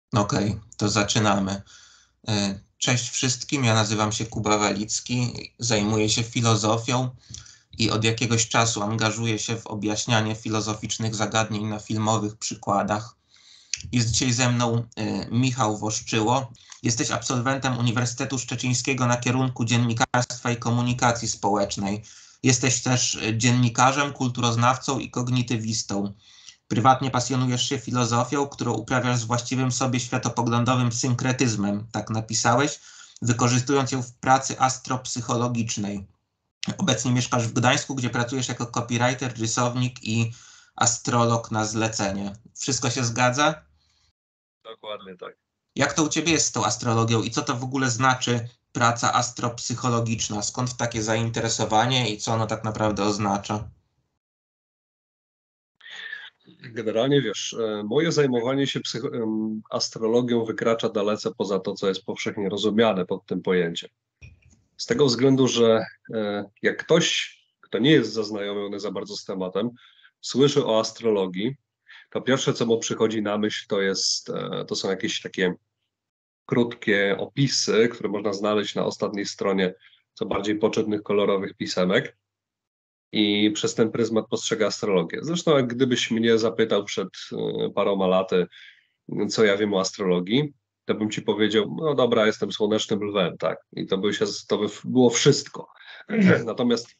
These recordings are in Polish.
Okej, to zaczynamy. Cześć wszystkim, ja nazywam się Kuba Walicki, zajmuję się filozofią i od jakiegoś czasu angażuję się w objaśnianie filozoficznych zagadnień na filmowych przykładach. Jest dzisiaj ze mną Michał Woszczyło. Jesteś absolwentem Uniwersytetu Szczecińskiego na kierunku Dziennikarstwa i Komunikacji Społecznej. Jesteś też dziennikarzem, kulturoznawcą i kognitywistą. Prywatnie pasjonujesz się filozofią, którą uprawiasz z właściwym sobie światopoglądowym synkretyzmem, tak napisałeś, wykorzystując ją w pracy astropsychologicznej. Obecnie mieszkasz w Gdańsku, gdzie pracujesz jako copywriter, rysownik i astrolog na zlecenie. Wszystko się zgadza? Dokładnie tak. Jak to u ciebie jest z tą astrologią i co to w ogóle znaczy praca astropsychologiczna? Skąd takie zainteresowanie i co ono tak naprawdę oznacza? Generalnie wiesz, moje zajmowanie się astrologią wykracza dalece poza to, co jest powszechnie rozumiane pod tym pojęciem. Z tego względu, że jak ktoś, kto nie jest zaznajomiony za bardzo z tematem, słyszy o astrologii, to pierwsze, co mu przychodzi na myśl, to są jakieś takie krótkie opisy, które można znaleźć na ostatniej stronie co bardziej poczytnych, kolorowych pisemek. I przez ten pryzmat postrzega astrologię. Zresztą jak gdybyś mnie zapytał przed paroma laty, co ja wiem o astrologii, to bym ci powiedział, no dobra, jestem słonecznym lwem, tak? I to by było wszystko. Natomiast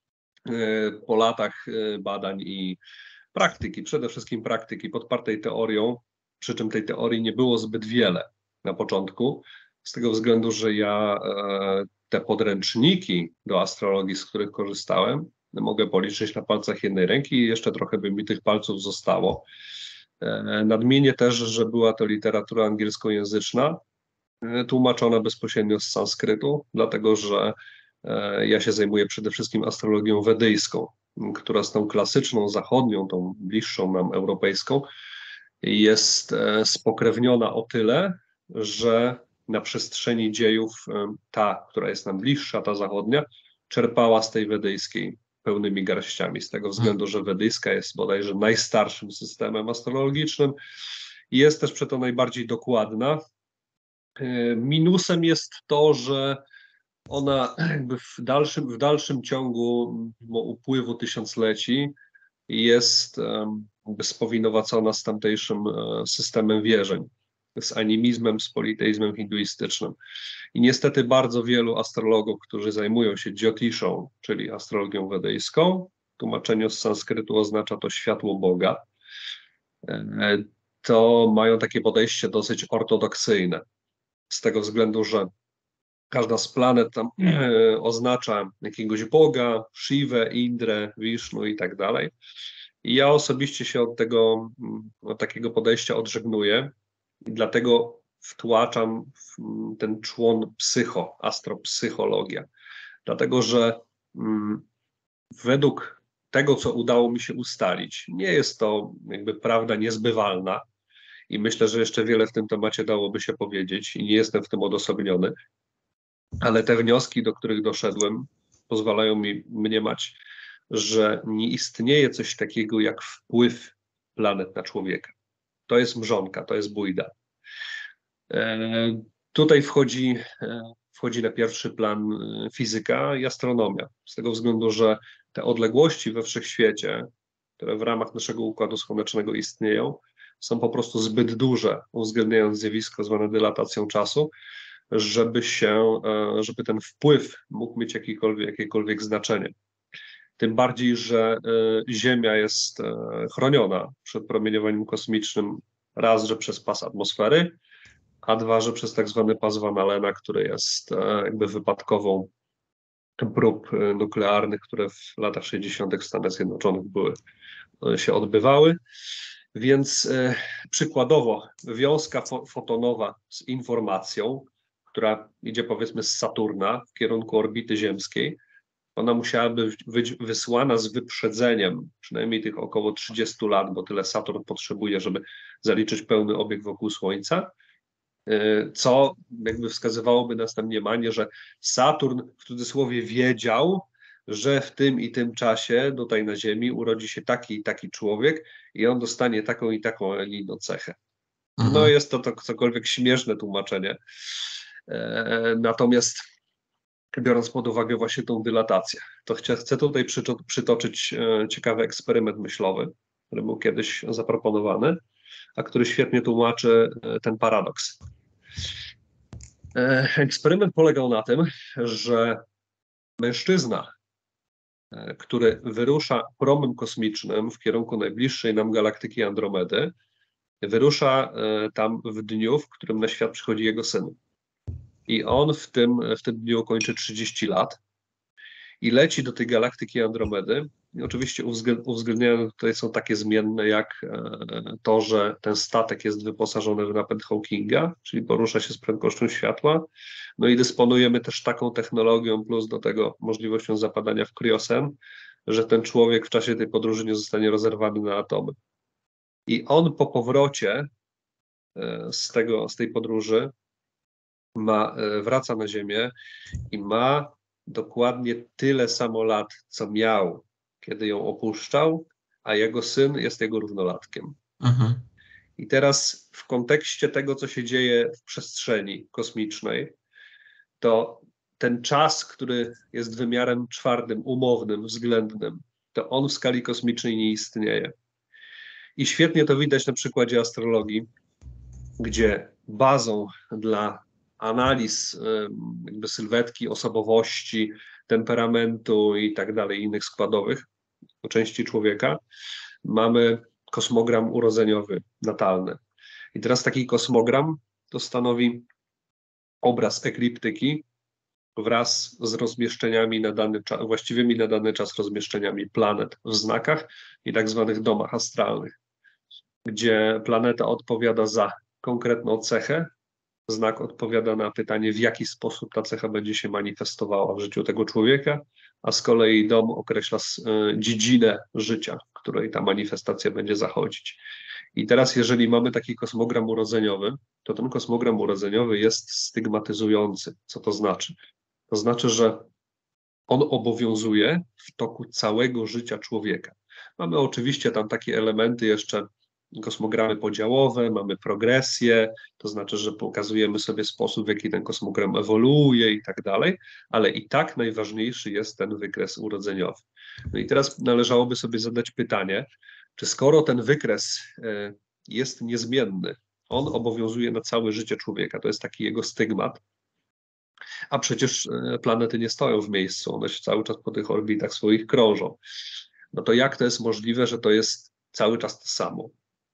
po latach badań i praktyki, przede wszystkim praktyki podpartej teorią, przy czym tej teorii nie było zbyt wiele na początku, z tego względu, że ja te podręczniki do astrologii, z których korzystałem, mogę policzyć na palcach jednej ręki i jeszcze trochę by mi tych palców zostało. Nadmienię też, że była to literatura angielskojęzyczna, tłumaczona bezpośrednio z sanskrytu, dlatego że ja się zajmuję przede wszystkim astrologią wedyjską, która z tą klasyczną, zachodnią, tą bliższą nam europejską, jest spokrewniona o tyle, że na przestrzeni dziejów ta, która jest nam bliższa, ta zachodnia, czerpała z tej wedyjskiej pełnymi garściami, z tego względu, że wedyjska jest bodajże najstarszym systemem astrologicznym i jest też przeto najbardziej dokładna. Minusem jest to, że ona jakby w dalszym ciągu, mimo upływu tysiącleci, jest jakby spowinowacona z tamtejszym systemem wierzeń, z animizmem, z politeizmem hinduistycznym. I niestety bardzo wielu astrologów, którzy zajmują się Jyotiszą, czyli astrologią wedyjską, w tłumaczeniu z sanskrytu oznacza to światło Boga, to mają takie podejście dosyć ortodoksyjne. Z tego względu, że każda z planet tam oznacza jakiegoś Boga, Shivę, Indrę, Wisznu i tak dalej. I ja osobiście się od takiego podejścia odżegnuję i dlatego wtłaczam w ten człon astropsychologia. Dlatego, że według tego, co udało mi się ustalić, nie jest to jakby prawda niezbywalna i myślę, że jeszcze wiele w tym temacie dałoby się powiedzieć i nie jestem w tym odosobniony, ale te wnioski, do których doszedłem, pozwalają mi mniemać, że nie istnieje coś takiego jak wpływ planet na człowieka. To jest mrzonka, to jest bójda. Tutaj wchodzi na pierwszy plan fizyka i astronomia, z tego względu, że te odległości we wszechświecie, które w ramach naszego Układu Słonecznego istnieją, są po prostu zbyt duże, uwzględniając zjawisko zwane dylatacją czasu, żeby ten wpływ mógł mieć jakiekolwiek znaczenie. Tym bardziej, że Ziemia jest chroniona przed promieniowaniem kosmicznym raz, że przez pas atmosfery, a dwa, że przez tak zwany pas Van Allena, który jest jakby wypadkową prób nuklearnych, które w latach 60. w Stanach Zjednoczonych się odbywały. Więc przykładowo wiązka fotonowa z informacją, która idzie powiedzmy z Saturna w kierunku orbity ziemskiej, ona musiałaby być wysłana z wyprzedzeniem, przynajmniej tych około 30 lat, bo tyle Saturn potrzebuje, żeby zaliczyć pełny obieg wokół Słońca, co jakby wskazywałoby nas na mniemanie, że Saturn w cudzysłowie wiedział, że w tym i tym czasie tutaj na Ziemi urodzi się taki i taki człowiek i on dostanie taką i taką, a nie inną cechę. No jest to cokolwiek śmieszne tłumaczenie. Natomiast biorąc pod uwagę właśnie tą dylatację, to chcę tutaj przytoczyć ciekawy eksperyment myślowy, który był kiedyś zaproponowany, a który świetnie tłumaczy ten paradoks. Eksperyment polegał na tym, że mężczyzna, który wyrusza promem kosmicznym w kierunku najbliższej nam galaktyki Andromedy, wyrusza tam w dniu, w którym na świat przychodzi jego syn. I on w tym dniu kończy 30 lat i leci do tej galaktyki Andromedy. I oczywiście uwzględnione tutaj są takie zmienne jak to, że ten statek jest wyposażony w napęd Hawkinga, czyli porusza się z prędkością światła. No i dysponujemy też taką technologią, plus do tego możliwością zapadania w kriosen, że ten człowiek w czasie tej podróży nie zostanie rozerwany na atomy. I on po powrocie z tej podróży wraca na Ziemię i ma dokładnie tyle samo lat, co miał, kiedy ją opuszczał, a jego syn jest jego równolatkiem. I teraz w kontekście tego, co się dzieje w przestrzeni kosmicznej, to ten czas, który jest wymiarem czwartym, umownym, względnym, to on w skali kosmicznej nie istnieje. I świetnie to widać na przykładzie astrologii, gdzie bazą dla analiz jakby sylwetki, osobowości, temperamentu i tak dalej, innych składowych części człowieka, mamy kosmogram urodzeniowy, natalny. I teraz taki kosmogram to stanowi obraz ekliptyki wraz z rozmieszczeniami właściwymi na dany czas rozmieszczeniami planet w znakach i tak zwanych domach astralnych, gdzie planeta odpowiada za konkretną cechę, znak odpowiada na pytanie, w jaki sposób ta cecha będzie się manifestowała w życiu tego człowieka, a z kolei dom określa dziedzinę życia, w której ta manifestacja będzie zachodzić. I teraz, jeżeli mamy taki kosmogram urodzeniowy, to ten kosmogram urodzeniowy jest stygmatyzujący. Co to znaczy? To znaczy, że on obowiązuje w toku całego życia człowieka. Mamy oczywiście tam takie elementy jeszcze, kosmogramy podziałowe, mamy progresję, to znaczy, że pokazujemy sobie sposób, w jaki ten kosmogram ewoluuje i tak dalej, ale i tak najważniejszy jest ten wykres urodzeniowy. No i teraz należałoby sobie zadać pytanie, czy skoro ten wykres jest niezmienny, on obowiązuje na całe życie człowieka, to jest taki jego stygmat, a przecież planety nie stoją w miejscu, one się cały czas po tych orbitach swoich krążą. No to jak to jest możliwe, że to jest cały czas to samo?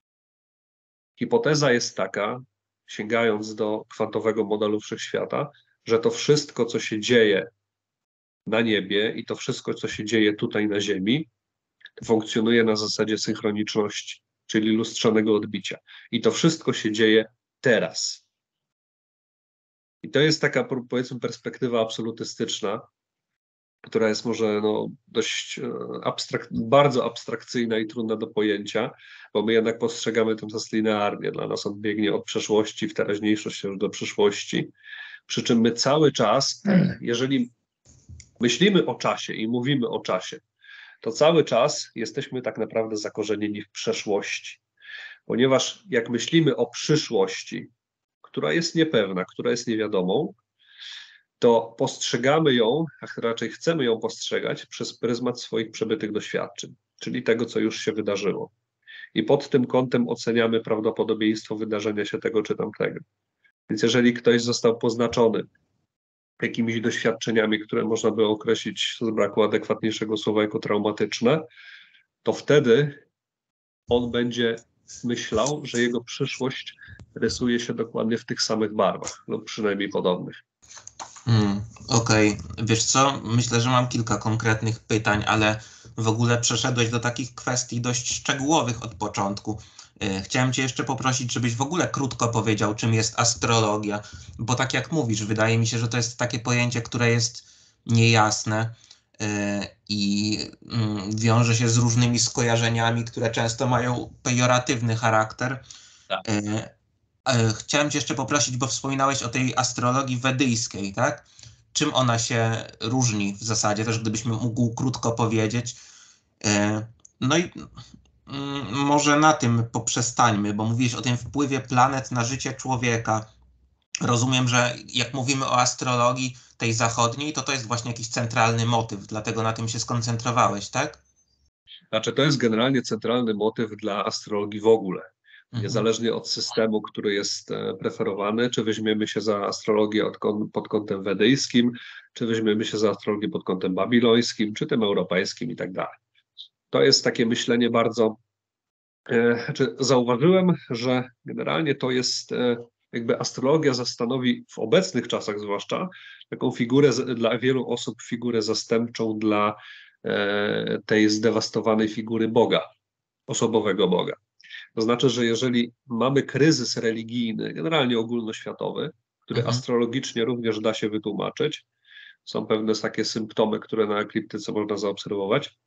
Hipoteza jest taka, sięgając do kwantowego modelu wszechświata, że to wszystko, co się dzieje na niebie i to wszystko, co się dzieje tutaj na Ziemi, funkcjonuje na zasadzie synchroniczności, czyli lustrzanego odbicia. I to wszystko się dzieje teraz. I to jest taka, powiedzmy, perspektywa absolutystyczna, która jest może dość bardzo abstrakcyjna i trudna do pojęcia, bo my jednak postrzegamy ten czas linearnie. Dla nas on biegnie od przeszłości w teraźniejszość już do przyszłości. Przy czym my cały czas, jeżeli myślimy o czasie i mówimy o czasie, to cały czas jesteśmy tak naprawdę zakorzenieni w przeszłości. Ponieważ jak myślimy o przyszłości, która jest niepewna, która jest niewiadomą, to postrzegamy ją, a raczej chcemy ją postrzegać przez pryzmat swoich przebytych doświadczeń, czyli tego, co już się wydarzyło. I pod tym kątem oceniamy prawdopodobieństwo wydarzenia się tego czy tamtego. Więc jeżeli ktoś został poznaczony jakimiś doświadczeniami, które można by określić z braku adekwatniejszego słowa jako traumatyczne, to wtedy on będzie myślał, że jego przyszłość rysuje się dokładnie w tych samych barwach, lub przynajmniej podobnych. Okej. Wiesz co, myślę, że mam kilka konkretnych pytań, ale w ogóle przeszedłeś do takich kwestii dość szczegółowych od początku. Chciałem Cię jeszcze poprosić, żebyś w ogóle krótko powiedział, czym jest astrologia, bo tak jak mówisz, wydaje mi się, że to jest takie pojęcie, które jest niejasne i wiąże się z różnymi skojarzeniami, które często mają pejoratywny charakter. Tak. Chciałem Cię jeszcze poprosić, bo wspominałeś o tej astrologii wedyjskiej, tak? Czym ona się różni w zasadzie, też gdybyś mógł krótko powiedzieć. No i Może na tym poprzestańmy, bo mówisz o tym wpływie planet na życie człowieka. Rozumiem, że jak mówimy o astrologii tej zachodniej, to jest właśnie jakiś centralny motyw, dlatego na tym się skoncentrowałeś, tak? Znaczy, to jest generalnie centralny motyw dla astrologii w ogóle. Mhm. Niezależnie od systemu, który jest preferowany, czy weźmiemy się za astrologię pod kątem wedyjskim, czy weźmiemy się za astrologię pod kątem babilońskim, czy tym europejskim i tak dalej. To jest takie myślenie bardzo. Znaczy, zauważyłem, że generalnie to jest jakby astrologia zastanowi w obecnych czasach zwłaszcza taką figurę dla wielu osób figurę zastępczą dla tej zdewastowanej figury Boga, osobowego Boga. To znaczy, że jeżeli mamy kryzys religijny, generalnie ogólnoświatowy, który Mhm. astrologicznie również da się wytłumaczyć, są pewne takie symptomy, które na ekliptyce można zaobserwować.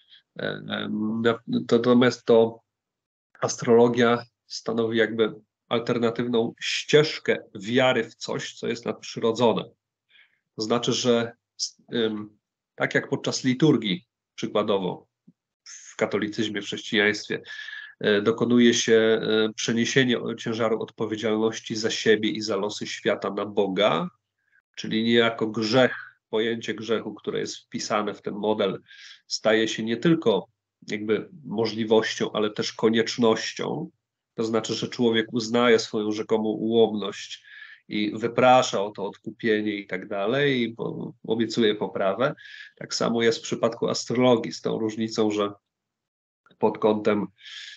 Natomiast to astrologia stanowi jakby alternatywną ścieżkę wiary w coś, co jest nadprzyrodzone. To znaczy, że tak jak podczas liturgii, przykładowo w katolicyzmie, w chrześcijaństwie, dokonuje się przeniesienie ciężaru odpowiedzialności za siebie i za losy świata na Boga, czyli niejako grzech, pojęcie grzechu, które jest wpisane w ten model, staje się nie tylko jakby możliwością, ale też koniecznością. To znaczy, że człowiek uznaje swoją rzekomą ułomność i wyprasza o to odkupienie i tak dalej, i obiecuje poprawę. Tak samo jest w przypadku astrologii, z tą różnicą, że pod kątem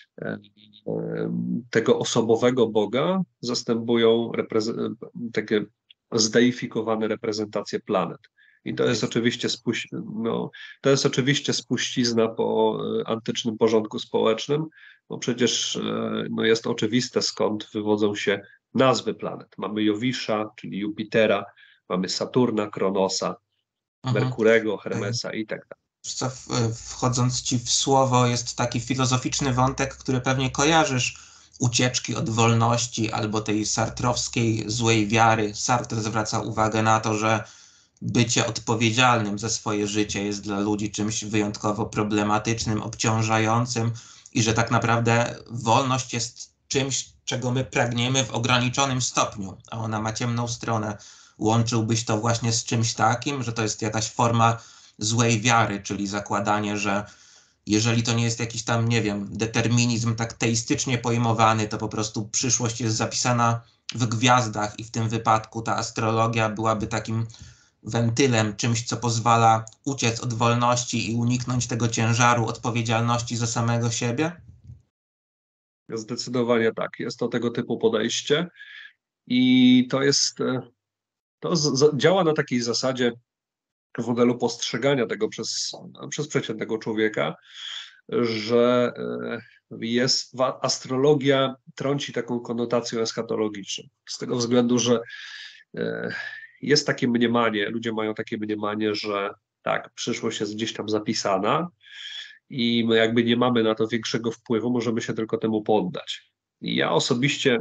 tego osobowego Boga zastępują takie zdeifikowane reprezentacje planet. I to jest Okej. oczywiście to jest oczywiście spuścizna po antycznym porządku społecznym, bo przecież jest oczywiste, skąd wywodzą się nazwy planet. Mamy Jowisza, czyli Jupitera, mamy Saturna, Kronosa, Mhm. Merkurego, Okej. Hermesa i tak dalej. Wiesz co, wchodząc ci w słowo, jest taki filozoficzny wątek, który pewnie kojarzysz, ucieczki od wolności albo tej sartrowskiej złej wiary. Sartre zwraca uwagę na to, że bycie odpowiedzialnym za swoje życie jest dla ludzi czymś wyjątkowo problematycznym, obciążającym i że tak naprawdę wolność jest czymś, czego my pragniemy w ograniczonym stopniu, a ona ma ciemną stronę. Łączyłbyś to właśnie z czymś takim, że to jest jakaś forma złej wiary, czyli zakładanie, że jeżeli to nie jest jakiś tam, nie wiem, determinizm tak teistycznie pojmowany, to po prostu przyszłość jest zapisana w gwiazdach i w tym wypadku ta astrologia byłaby takim wentylem, czymś, co pozwala uciec od wolności i uniknąć tego ciężaru odpowiedzialności za samego siebie? Zdecydowanie tak. Jest to tego typu podejście i to jest, działa na takiej zasadzie w modelu postrzegania tego przez przeciętnego człowieka, że astrologia trąci taką konotacją eschatologiczną. Z tego względu, że e, jest takie mniemanie, ludzie mają takie mniemanie, że tak, przyszłość jest gdzieś tam zapisana i my jakby nie mamy na to większego wpływu, możemy się tylko temu poddać. I ja osobiście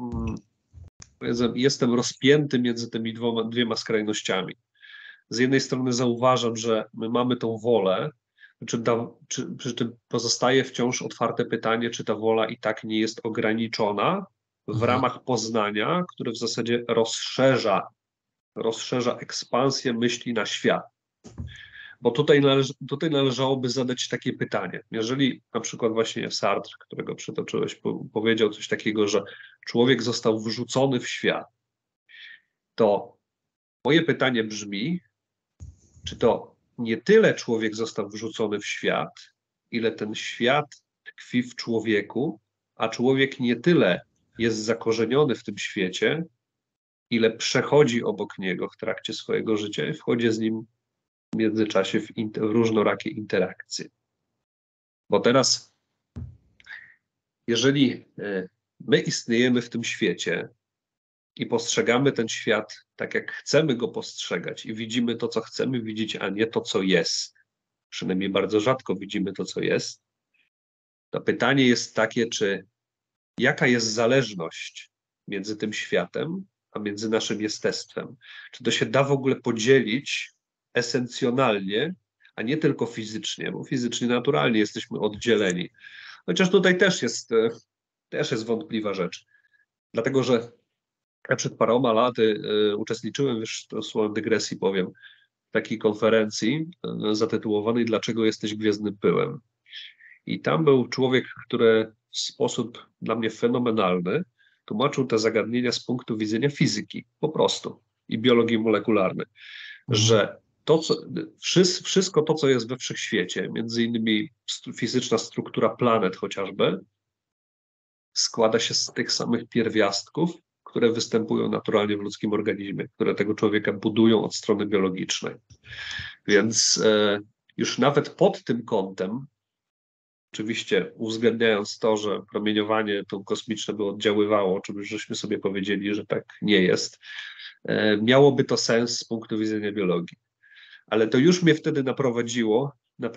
jestem rozpięty między tymi dwiema skrajnościami. Z jednej strony zauważam, że my mamy tą wolę, przy czym pozostaje wciąż otwarte pytanie, czy ta wola i tak nie jest ograniczona w Mhm. ramach poznania, które w zasadzie rozszerza ekspansję myśli na świat. Bo tutaj należałoby zadać takie pytanie. Jeżeli na przykład właśnie Sartre, którego przytoczyłeś, powiedział coś takiego, że człowiek został wrzucony w świat, to moje pytanie brzmi, czy to nie tyle człowiek został wrzucony w świat, ile ten świat tkwi w człowieku, a człowiek nie tyle jest zakorzeniony w tym świecie, ile przechodzi obok niego w trakcie swojego życia i wchodzi z nim w międzyczasie w różnorakie interakcje. Bo teraz, jeżeli my istniejemy w tym świecie i postrzegamy ten świat tak, jak chcemy go postrzegać i widzimy to, co chcemy widzieć, a nie to, co jest, przynajmniej bardzo rzadko widzimy to, co jest, to pytanie jest takie, jaka jest zależność między tym światem, a między naszym jestestwem? Czy to się da w ogóle podzielić esencjonalnie, a nie tylko fizycznie, bo fizycznie naturalnie jesteśmy oddzieleni, Chociaż tutaj też jest wątpliwa rzecz. Dlatego, że ja przed paroma laty uczestniczyłem, już to słowem dygresji powiem, w takiej konferencji zatytułowanej Dlaczego jesteś gwiezdnym pyłem? I tam był człowiek, który w sposób dla mnie fenomenalny tłumaczył te zagadnienia z punktu widzenia fizyki, po prostu, i biologii molekularnej, że wszystko to, co jest we wszechświecie, między innymi fizyczna struktura planet chociażby, składa się z tych samych pierwiastków, które występują naturalnie w ludzkim organizmie, które tego człowieka budują od strony biologicznej. Więc już nawet pod tym kątem, oczywiście uwzględniając to, że promieniowanie to kosmiczne by oddziaływało, czy żeśmy sobie powiedzieli, że tak nie jest, miałoby to sens z punktu widzenia biologii. Ale to już mnie wtedy naprowadziło na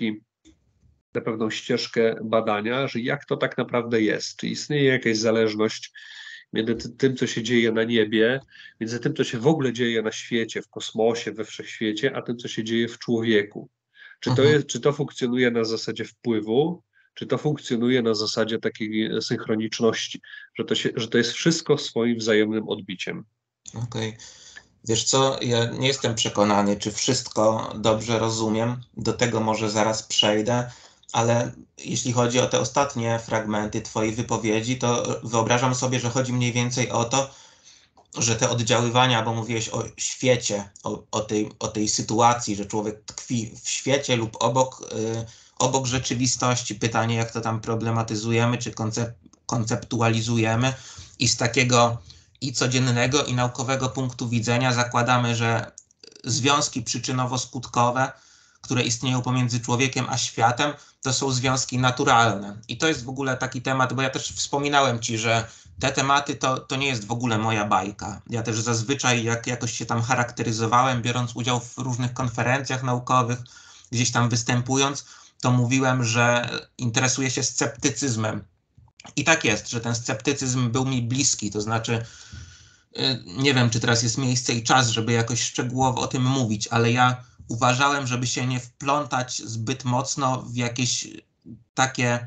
pewną ścieżkę badania, że jak to tak naprawdę jest, czy istnieje jakaś zależność między tym, co się dzieje na niebie, między tym, co się w ogóle dzieje na świecie, w kosmosie, we wszechświecie, a tym, co się dzieje w człowieku. Czy to funkcjonuje na zasadzie wpływu, czy to funkcjonuje na zasadzie takiej synchroniczności, że to jest wszystko swoim wzajemnym odbiciem. Okej. Wiesz co, ja nie jestem przekonany, czy wszystko dobrze rozumiem, do tego może zaraz przejdę, ale jeśli chodzi o te ostatnie fragmenty twojej wypowiedzi, to wyobrażam sobie, że chodzi mniej więcej o to, że te oddziaływania, bo mówiłeś o świecie, o tej sytuacji, że człowiek tkwi w świecie lub obok rzeczywistości. Pytanie, jak to tam problematyzujemy, czy konceptualizujemy i z takiego i codziennego, i naukowego punktu widzenia zakładamy, że związki przyczynowo-skutkowe, które istnieją pomiędzy człowiekiem a światem, to są związki naturalne. I to jest w ogóle taki temat, bo ja też wspominałem ci, że te tematy to nie jest w ogóle moja bajka. Ja też zazwyczaj, jak jakoś się tam charakteryzowałem, biorąc udział w różnych konferencjach naukowych, gdzieś tam występując, to mówiłem, że interesuję się sceptycyzmem. I tak jest, że ten sceptycyzm był mi bliski, to znaczy nie wiem, czy teraz jest miejsce i czas, żeby jakoś szczegółowo o tym mówić, ale ja uważałem, żeby się nie wplątać zbyt mocno w jakieś takie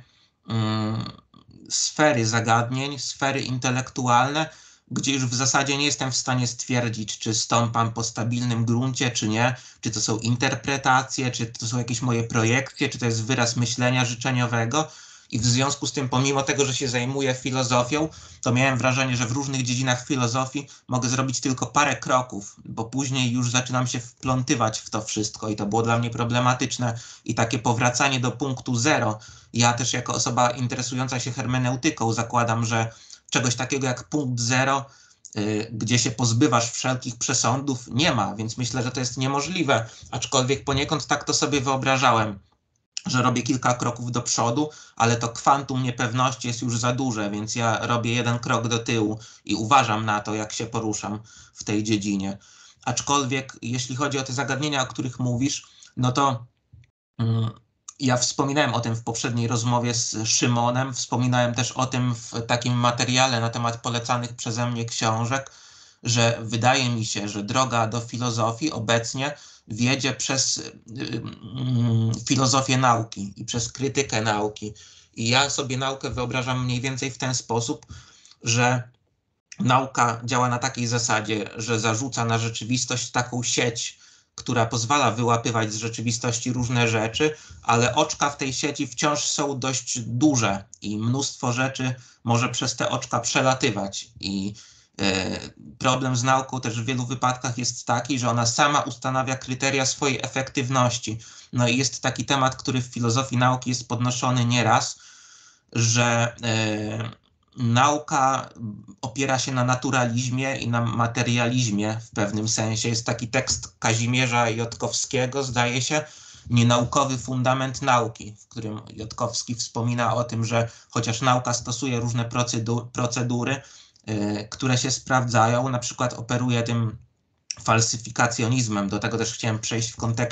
sfery zagadnień, sfery intelektualne, gdzie już w zasadzie nie jestem w stanie stwierdzić, czy stąpam po stabilnym gruncie, czy nie, czy to są interpretacje, czy to są jakieś moje projekcje, czy to jest wyraz myślenia życzeniowego. I w związku z tym, pomimo tego, że się zajmuję filozofią, to miałem wrażenie, że w różnych dziedzinach filozofii mogę zrobić tylko parę kroków, bo później już zaczynam się wplątywać w to wszystko i to było dla mnie problematyczne. I takie powracanie do punktu zero, ja też jako osoba interesująca się hermeneutyką zakładam, że czegoś takiego jak punkt zero, gdzie się pozbywasz wszelkich przesądów, nie ma, więc myślę, że to jest niemożliwe, aczkolwiek poniekąd tak to sobie wyobrażałem, że robię kilka kroków do przodu, ale to kwantum niepewności jest już za duże, więc ja robię jeden krok do tyłu i uważam na to, jak się poruszam w tej dziedzinie. Aczkolwiek jeśli chodzi o te zagadnienia, o których mówisz, no to ja wspominałem o tym w poprzedniej rozmowie z Szymonem, wspominałem też o tym w takim materiale na temat polecanych przeze mnie książek, że wydaje mi się, że droga do filozofii obecnie wiedzie przez filozofię nauki i przez krytykę nauki. I ja sobie naukę wyobrażam mniej więcej w ten sposób, że nauka działa na takiej zasadzie, że zarzuca na rzeczywistość taką sieć, która pozwala wyłapywać z rzeczywistości różne rzeczy, ale oczka w tej sieci wciąż są dość duże i mnóstwo rzeczy może przez te oczka przelatywać. I problem z nauką też w wielu wypadkach jest taki, że ona sama ustanawia kryteria swojej efektywności. No i jest taki temat, który w filozofii nauki jest podnoszony nieraz, że nauka opiera się na naturalizmie i na materializmie w pewnym sensie. Jest taki tekst Kazimierza Jotkowskiego, zdaje się, Nienaukowy fundament nauki, w którym Jotkowski wspomina o tym, że chociaż nauka stosuje różne procedury, które się sprawdzają, na przykład operuje tym falsyfikacjonizmem. Do tego też chciałem przejść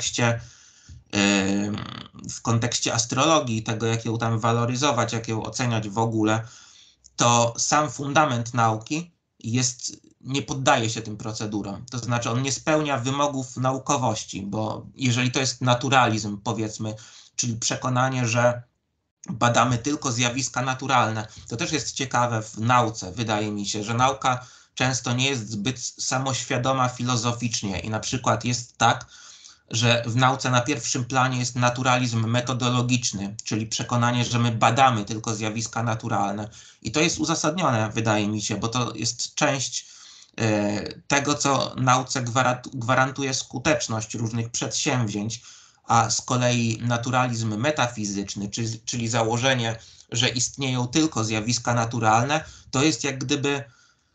w kontekście astrologii, tego jak ją tam waloryzować, jak ją oceniać w ogóle, to sam fundament nauki nie poddaje się tym procedurom. To znaczy on nie spełnia wymogów naukowości, bo jeżeli to jest naturalizm, powiedzmy, czyli przekonanie, że badamy tylko zjawiska naturalne. To też jest ciekawe w nauce, wydaje mi się, że nauka często nie jest zbyt samoświadoma filozoficznie i na przykład jest tak, że w nauce na pierwszym planie jest naturalizm metodologiczny, czyli przekonanie, że my badamy tylko zjawiska naturalne. I to jest uzasadnione, wydaje mi się, bo to jest część tego, co nauce gwarantuje skuteczność różnych przedsięwzięć, a z kolei naturalizm metafizyczny, czyli założenie, że istnieją tylko zjawiska naturalne, to jest jak gdyby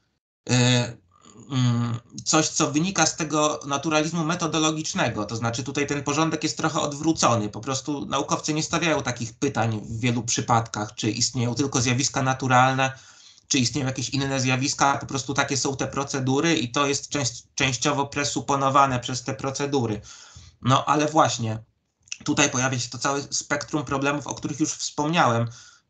coś, co wynika z tego naturalizmu metodologicznego. To znaczy tutaj ten porządek jest trochę odwrócony. Po prostu naukowcy nie stawiają takich pytań w wielu przypadkach, czy istnieją tylko zjawiska naturalne, czy istnieją jakieś inne zjawiska. Po prostu takie są te procedury i to jest częściowo presuponowane przez te procedury. No ale właśnie, tutaj pojawia się to całe spektrum problemów, o których już wspomniałem.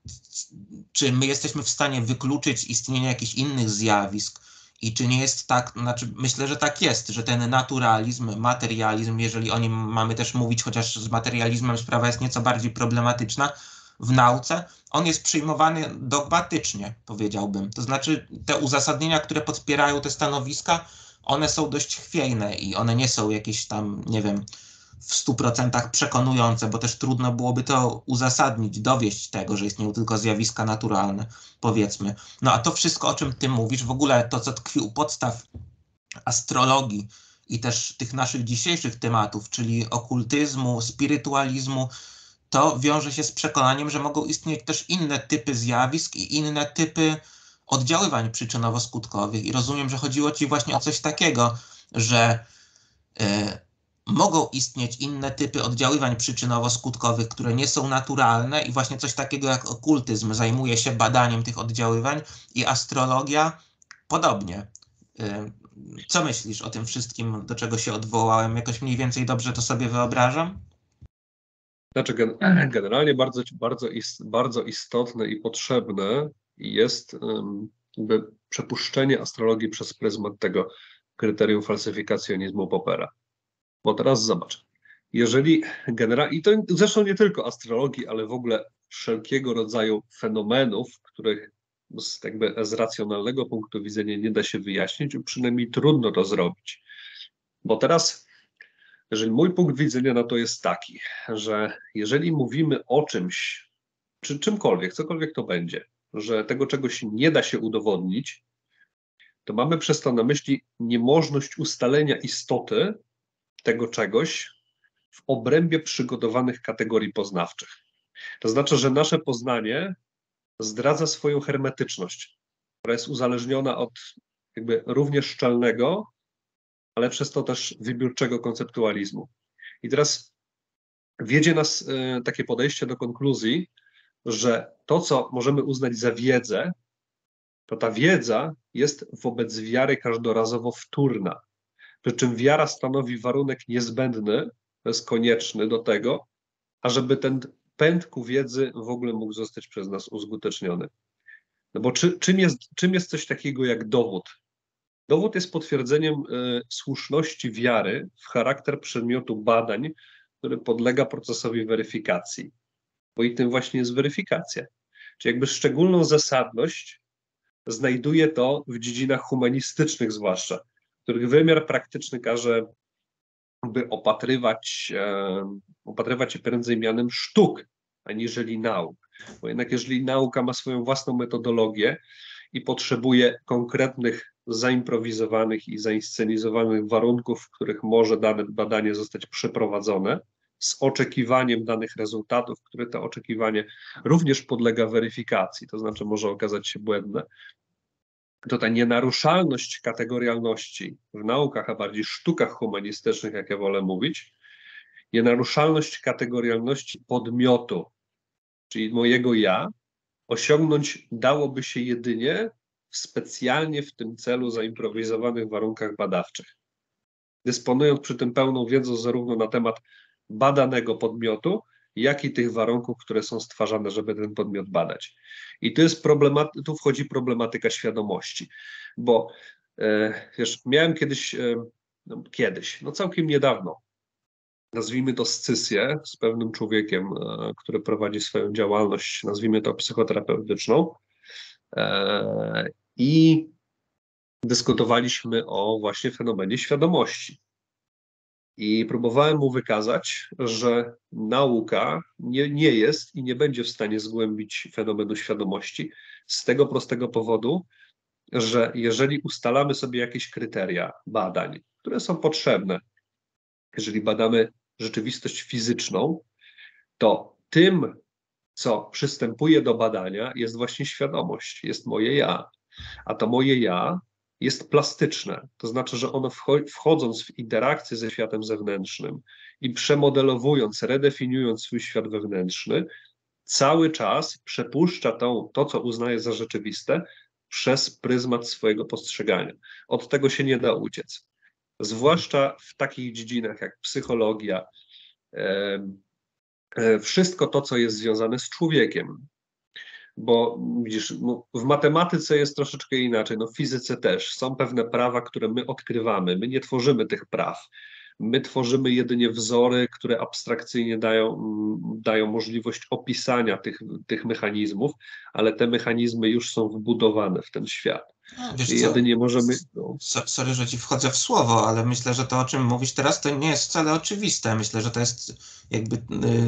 Czy my jesteśmy w stanie wykluczyć istnienie jakichś innych zjawisk? I czy nie jest tak, znaczy myślę, że tak jest, że ten naturalizm, materializm, jeżeli o nim mamy też mówić, chociaż z materializmem sprawa jest nieco bardziej problematyczna w nauce, on jest przyjmowany dogmatycznie, powiedziałbym. To znaczy te uzasadnienia, które podpierają te stanowiska, one są dość chwiejne i one nie są jakieś tam, nie wiem, w 100% przekonujące, bo też trudno byłoby to uzasadnić, dowieść tego, że istnieją tylko zjawiska naturalne, powiedzmy. No a to wszystko, o czym ty mówisz, w ogóle to, co tkwi u podstaw astrologii i też tych naszych dzisiejszych tematów, czyli okultyzmu, spirytualizmu, to wiąże się z przekonaniem, że mogą istnieć też inne typy zjawisk i inne typy oddziaływań przyczynowo-skutkowych. I rozumiem, że chodziło ci właśnie o coś takiego, że mogą istnieć inne typy oddziaływań przyczynowo-skutkowych, które nie są naturalne i właśnie coś takiego jak okultyzm zajmuje się badaniem tych oddziaływań i astrologia podobnie. Co myślisz o tym wszystkim, do czego się odwołałem? Jakoś mniej więcej dobrze to sobie wyobrażam? Znaczy, generalnie bardzo istotne i potrzebne jest jakby przepuszczenie astrologii przez pryzmat tego kryterium falsyfikacjonizmu Poppera. Bo teraz zobacz, jeżeli generalnie, i to zresztą nie tylko astrologii, ale w ogóle wszelkiego rodzaju fenomenów, których z racjonalnego punktu widzenia nie da się wyjaśnić, lub przynajmniej trudno to zrobić. Bo teraz, jeżeli mój punkt widzenia na to jest taki, że jeżeli mówimy o czymś, czy czymkolwiek, cokolwiek to będzie, że tego czegoś nie da się udowodnić, to mamy przez to na myśli niemożność ustalenia istoty tego czegoś w obrębie przygotowanych kategorii poznawczych. To znaczy, że nasze poznanie zdradza swoją hermetyczność, która jest uzależniona od jakby równie szczelnego, ale przez to też wybiórczego konceptualizmu. I teraz wiedzie nas takie podejście do konkluzji, że to, co możemy uznać za wiedzę, to ta wiedza jest wobec wiary każdorazowo wtórna. Przy czym wiara stanowi warunek niezbędny, to jest konieczny do tego, ażeby ten pęd ku wiedzy w ogóle mógł zostać przez nas uskuteczniony. No bo czym jest coś takiego jak dowód? Dowód jest potwierdzeniem słuszności wiary w charakter przedmiotu badań, który podlega procesowi weryfikacji. Bo i tym właśnie jest weryfikacja. Czyli jakby szczególną zasadność znajduje to w dziedzinach humanistycznych zwłaszcza, w których wymiar praktyczny każe by opatrywać się prędzej mianem sztuk, aniżeli nauk. Bo jednak jeżeli nauka ma swoją własną metodologię i potrzebuje konkretnych, zaimprowizowanych i zainscenizowanych warunków, w których może dane badanie zostać przeprowadzone, z oczekiwaniem danych rezultatów, które to oczekiwanie również podlega weryfikacji, to znaczy może okazać się błędne, to ta nienaruszalność kategorialności w naukach, a bardziej sztukach humanistycznych, jak ja wolę mówić, nienaruszalność kategorialności podmiotu, czyli mojego ja, osiągnąć dałoby się jedynie w specjalnie w tym celu zaimprowizowanych warunkach badawczych. Dysponując przy tym pełną wiedzą zarówno na temat badanego podmiotu, jak i tych warunków, które są stwarzane, żeby ten podmiot badać. I tu wchodzi problematyka świadomości, bo wiesz, miałem kiedyś, całkiem niedawno, nazwijmy to scysję z pewnym człowiekiem, który prowadzi swoją działalność, nazwijmy to psychoterapeutyczną, i dyskutowaliśmy o właśnie fenomenie świadomości. I próbowałem mu wykazać, że nauka nie jest i nie będzie w stanie zgłębić fenomenu świadomości z tego prostego powodu, że jeżeli ustalamy sobie jakieś kryteria badań, które są potrzebne, jeżeli badamy rzeczywistość fizyczną, to tym, co przystępuje do badania, jest właśnie świadomość, jest moje ja. A to moje ja jest plastyczne. To znaczy, że ono wchodząc w interakcję ze światem zewnętrznym i przemodelowując, redefiniując swój świat wewnętrzny, cały czas przepuszcza to, co uznaje za rzeczywiste, przez pryzmat swojego postrzegania. Od tego się nie da uciec. Zwłaszcza w takich dziedzinach jak psychologia, wszystko to, co jest związane z człowiekiem. Bo widzisz, w matematyce jest troszeczkę inaczej, w fizyce też. Są pewne prawa, które my odkrywamy. My nie tworzymy tych praw. My tworzymy jedynie wzory, które abstrakcyjnie dają możliwość opisania tych mechanizmów, ale te mechanizmy już są wbudowane w ten świat. Wiesz I co? jedynie możemy... Sorry, że ci wchodzę w słowo, ale myślę, że to, o czym mówisz teraz, to nie jest wcale oczywiste. Myślę, że to jest jakby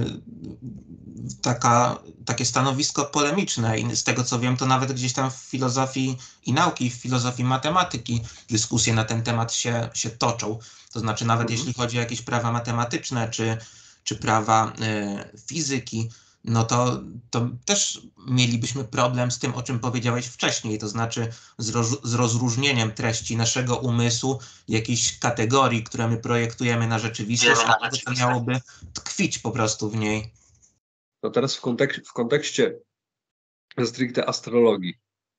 takie stanowisko polemiczne i z tego, co wiem, to nawet gdzieś tam w filozofii i nauki, w filozofii matematyki dyskusje na ten temat się toczą. To znaczy nawet jeśli chodzi o jakieś prawa matematyczne czy prawa fizyki, no to też mielibyśmy problem z tym, o czym powiedziałeś wcześniej, to znaczy z rozróżnieniem treści naszego umysłu, jakichś kategorii, które my projektujemy na rzeczywistość, a tego, co miałoby tkwić po prostu w niej. No teraz w kontekście stricte astrologii,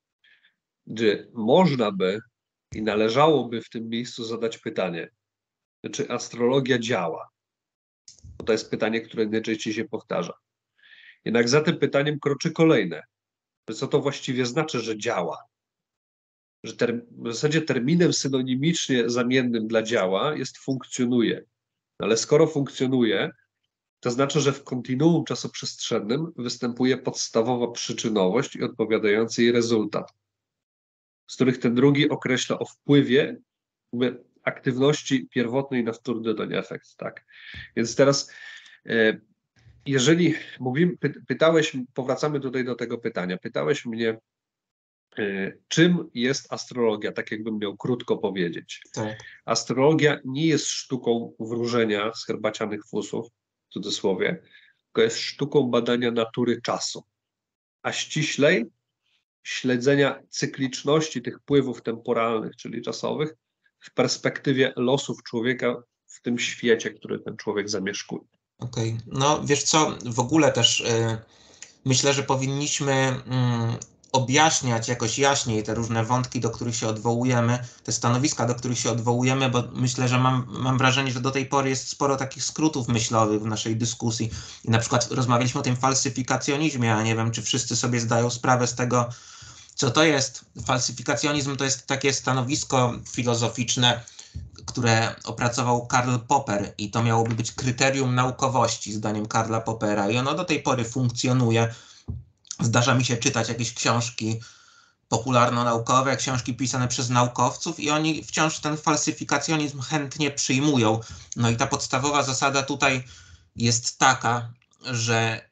gdzie można by i należałoby w tym miejscu zadać pytanie, czy astrologia działa? Bo to jest pytanie, które najczęściej się powtarza. Jednak za tym pytaniem kroczy kolejne. Co to właściwie znaczy, że działa? Że w zasadzie terminem synonimicznie zamiennym dla działa jest funkcjonuje. Ale skoro funkcjonuje, to znaczy, że w kontinuum czasoprzestrzennym występuje podstawowa przyczynowość i odpowiadający jej rezultat, z których ten drugi określa o wpływie aktywności pierwotnej na wtórny doń efekt. Tak? Więc teraz jeżeli pytałeś, powracamy tutaj do tego pytania, pytałeś mnie, czym jest astrologia, tak jakbym miał krótko powiedzieć. Tak. Astrologia nie jest sztuką wróżenia z herbacianych fusów, w cudzysłowie, tylko jest sztuką badania natury czasu, a ściślej śledzenia cykliczności tych pływów temporalnych, czyli czasowych, w perspektywie losów człowieka w tym świecie, który ten człowiek zamieszkuje. Okej. No wiesz co, w ogóle też myślę, że powinniśmy objaśniać jakoś jaśniej te różne wątki, do których się odwołujemy, te stanowiska, do których się odwołujemy, bo myślę, że mam wrażenie, że do tej pory jest sporo takich skrótów myślowych w naszej dyskusji. I na przykład rozmawialiśmy o tym falsyfikacjonizmie, a nie wiem, czy wszyscy sobie zdają sprawę z tego, co to jest. Falsyfikacjonizm to jest takie stanowisko filozoficzne, które opracował Karl Popper i to miałoby być kryterium naukowości, zdaniem Karla Poppera, i ono do tej pory funkcjonuje. Zdarza mi się czytać jakieś książki popularno-naukowe, książki pisane przez naukowców i oni wciąż ten falsyfikacjonizm chętnie przyjmują. No i ta podstawowa zasada tutaj jest taka, że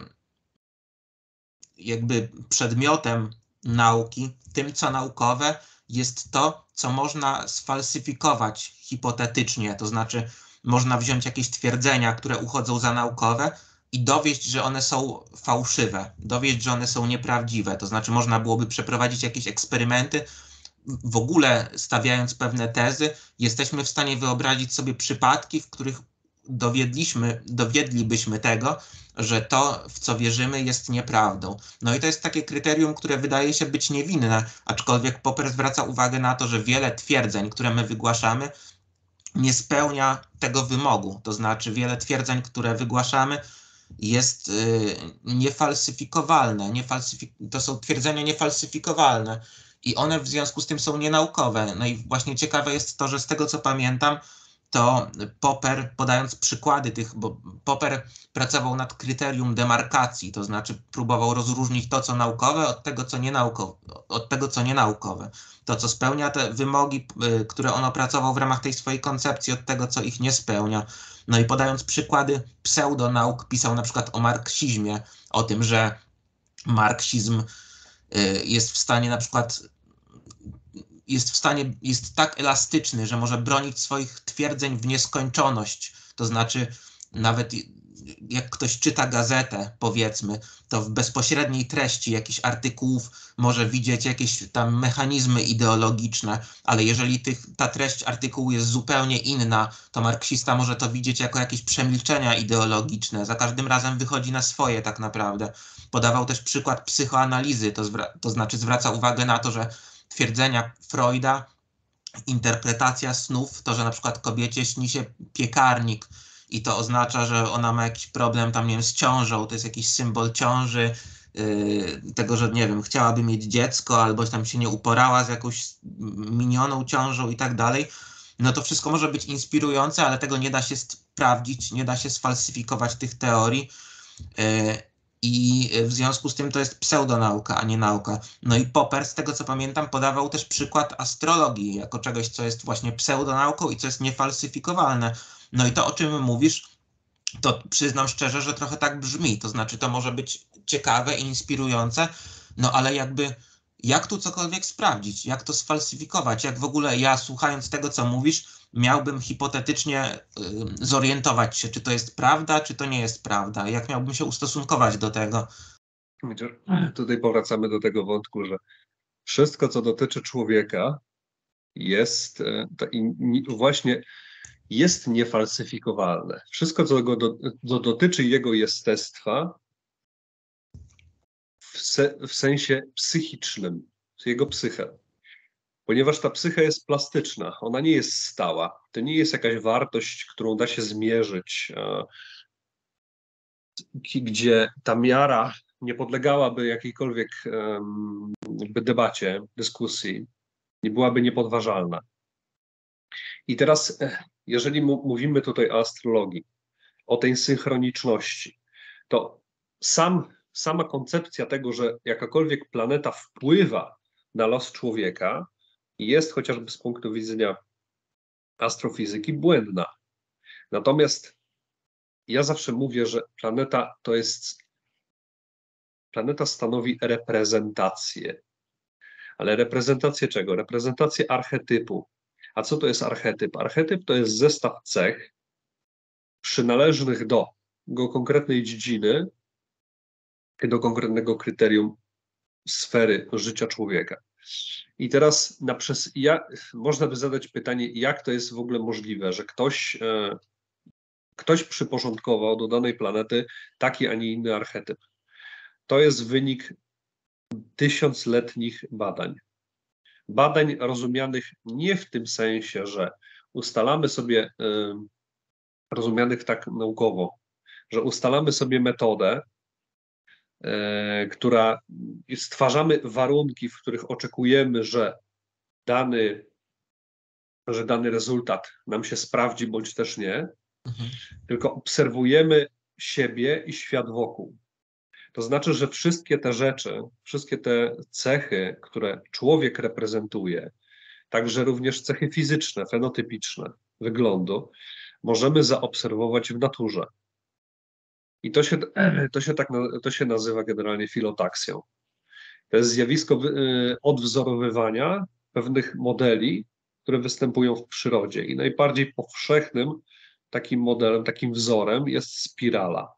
jakby przedmiotem nauki, tym co naukowe, jest to, co można sfalsyfikować hipotetycznie, to znaczy można wziąć jakieś twierdzenia, które uchodzą za naukowe i dowieść, że one są fałszywe, dowieść, że one są nieprawdziwe, to znaczy można byłoby przeprowadzić jakieś eksperymenty, w ogóle stawiając pewne tezy, jesteśmy w stanie wyobrazić sobie przypadki, w których dowiedlibyśmy tego, że to, w co wierzymy, jest nieprawdą. No i to jest takie kryterium, które wydaje się być niewinne, aczkolwiek Popper zwraca uwagę na to, że wiele twierdzeń, które my wygłaszamy, nie spełnia tego wymogu. To znaczy wiele twierdzeń, które wygłaszamy, jest niefalsyfikowalne. To są twierdzenia niefalsyfikowalne i one w związku z tym są nienaukowe. No i właśnie ciekawe jest to, że z tego co pamiętam, to Popper, podając przykłady tych, bo Popper pracował nad kryterium demarkacji, to znaczy próbował rozróżnić to, co naukowe, od tego, co nienaukowe. To, co spełnia te wymogi, które on opracował w ramach tej swojej koncepcji, od tego, co ich nie spełnia. No i podając przykłady pseudonauk, pisał na przykład o marksizmie, o tym, że marksizm jest w stanie na przykład jest tak elastyczny, że może bronić swoich twierdzeń w nieskończoność. To znaczy, nawet jak ktoś czyta gazetę, powiedzmy, to w bezpośredniej treści jakichś artykułów może widzieć jakieś tam mechanizmy ideologiczne, ale jeżeli ta treść artykułu jest zupełnie inna, to marksista może to widzieć jako jakieś przemilczenia ideologiczne. Za każdym razem wychodzi na swoje tak naprawdę. Podawał też przykład psychoanalizy, to znaczy zwraca uwagę na to, że twierdzenia Freuda, interpretacja snów, to, że na przykład kobiecie śni się piekarnik i to oznacza, że ona ma jakiś problem tam, nie wiem, z ciążą, to jest jakiś symbol ciąży, tego, że nie wiem, chciałaby mieć dziecko albo tam się nie uporała z jakąś minioną ciążą i tak dalej, no to wszystko może być inspirujące, ale tego nie da się sprawdzić, nie da się sfalsyfikować tych teorii. I w związku z tym to jest pseudonauka, a nie nauka. No i Popper, z tego co pamiętam, podawał też przykład astrologii jako czegoś, co jest właśnie pseudonauką i co jest niefalsyfikowalne. No i to, o czym mówisz, to przyznam szczerze, że trochę tak brzmi. To znaczy, to może być ciekawe i inspirujące, no ale jakby jak tu cokolwiek sprawdzić, jak to sfalsyfikować, jak w ogóle ja, słuchając tego, co mówisz, miałbym hipotetycznie zorientować się, czy to jest prawda, czy to nie jest prawda, jak miałbym się ustosunkować do tego. Tutaj powracamy do tego wątku, że wszystko, co dotyczy człowieka, jest właśnie jest niefalsyfikowalne. Wszystko, co go dotyczy jego jestestwa, w sensie psychicznym, jego psychę. Ponieważ ta psycha jest plastyczna, ona nie jest stała. To nie jest jakaś wartość, którą da się zmierzyć, gdzie ta miara nie podlegałaby jakiejkolwiek debacie, dyskusji, nie byłaby niepodważalna. I teraz, jeżeli mówimy tutaj o astrologii, o tej synchroniczności, to sama koncepcja tego, że jakakolwiek planeta wpływa na los człowieka, jest chociażby z punktu widzenia astrofizyki błędna. Natomiast ja zawsze mówię, że planeta stanowi reprezentację. Ale reprezentację czego? Reprezentację archetypu. A co to jest archetyp? Archetyp to jest zestaw cech przynależnych do konkretnej dziedziny, do konkretnego kryterium sfery życia człowieka. I teraz można by zadać pytanie, jak to jest w ogóle możliwe, że ktoś przyporządkował do danej planety taki, a nie inny archetyp. To jest wynik tysiącletnich badań. Badań rozumianych nie w tym sensie, że ustalamy sobie, rozumianych tak naukowo, że ustalamy sobie metodę, stwarzamy warunki, w których oczekujemy, że dany rezultat nam się sprawdzi, bądź też nie, tylko obserwujemy siebie i świat wokół. To znaczy, że wszystkie te rzeczy, wszystkie te cechy, które człowiek reprezentuje, także również cechy fizyczne, fenotypiczne wyglądu, możemy zaobserwować w naturze. I to się nazywa generalnie filotaksją. To jest zjawisko odwzorowywania pewnych modeli, które występują w przyrodzie. I najbardziej powszechnym takim modelem, takim wzorem jest spirala.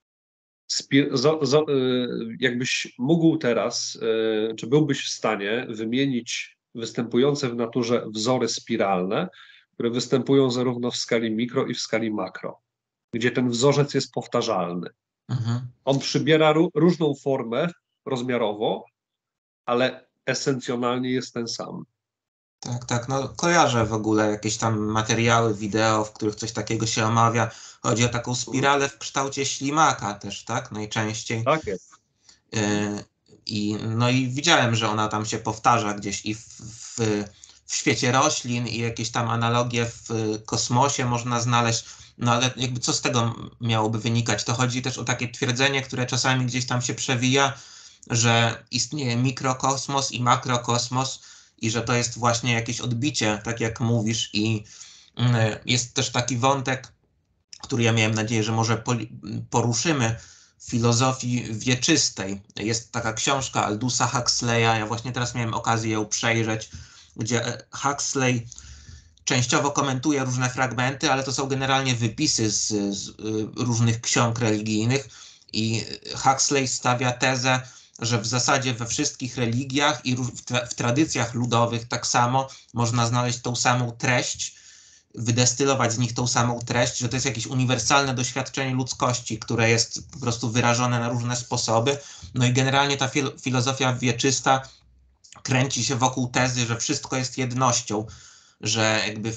Jakbyś mógł teraz, czy byłbyś w stanie wymienić występujące w naturze wzory spiralne, które występują zarówno w skali mikro i w skali makro, gdzie ten wzorzec jest powtarzalny. On przybiera różną formę rozmiarowo, ale esencjonalnie jest ten sam. Tak, no kojarzę w ogóle jakieś tam materiały, wideo, w których coś takiego się omawia. Chodzi o taką spiralę w kształcie ślimaka też, tak? Najczęściej. Tak jest. No i widziałem, że ona tam się powtarza gdzieś i w w świecie roślin i jakieś tam analogie w kosmosie można znaleźć, no ale jakby co z tego miałoby wynikać? To chodzi też o takie twierdzenie, które czasami gdzieś tam się przewija, że istnieje mikrokosmos i makrokosmos i że to jest właśnie jakieś odbicie, tak jak mówisz, i jest też taki wątek, który ja miałem nadzieję, że może poruszymy, filozofii wieczystej. Jest taka książka Aldusa Huxleya, ja właśnie teraz miałem okazję ją przejrzeć, gdzie Huxley częściowo komentuje różne fragmenty, ale to są generalnie wypisy z różnych ksiąg religijnych i Huxley stawia tezę, że w zasadzie we wszystkich religiach i w tradycjach ludowych tak samo można znaleźć tą samą treść, wydestylować z nich tą samą treść, że to jest jakieś uniwersalne doświadczenie ludzkości, które jest po prostu wyrażone na różne sposoby. No i generalnie ta filozofia wieczysta kręci się wokół tezy, że wszystko jest jednością, że jakby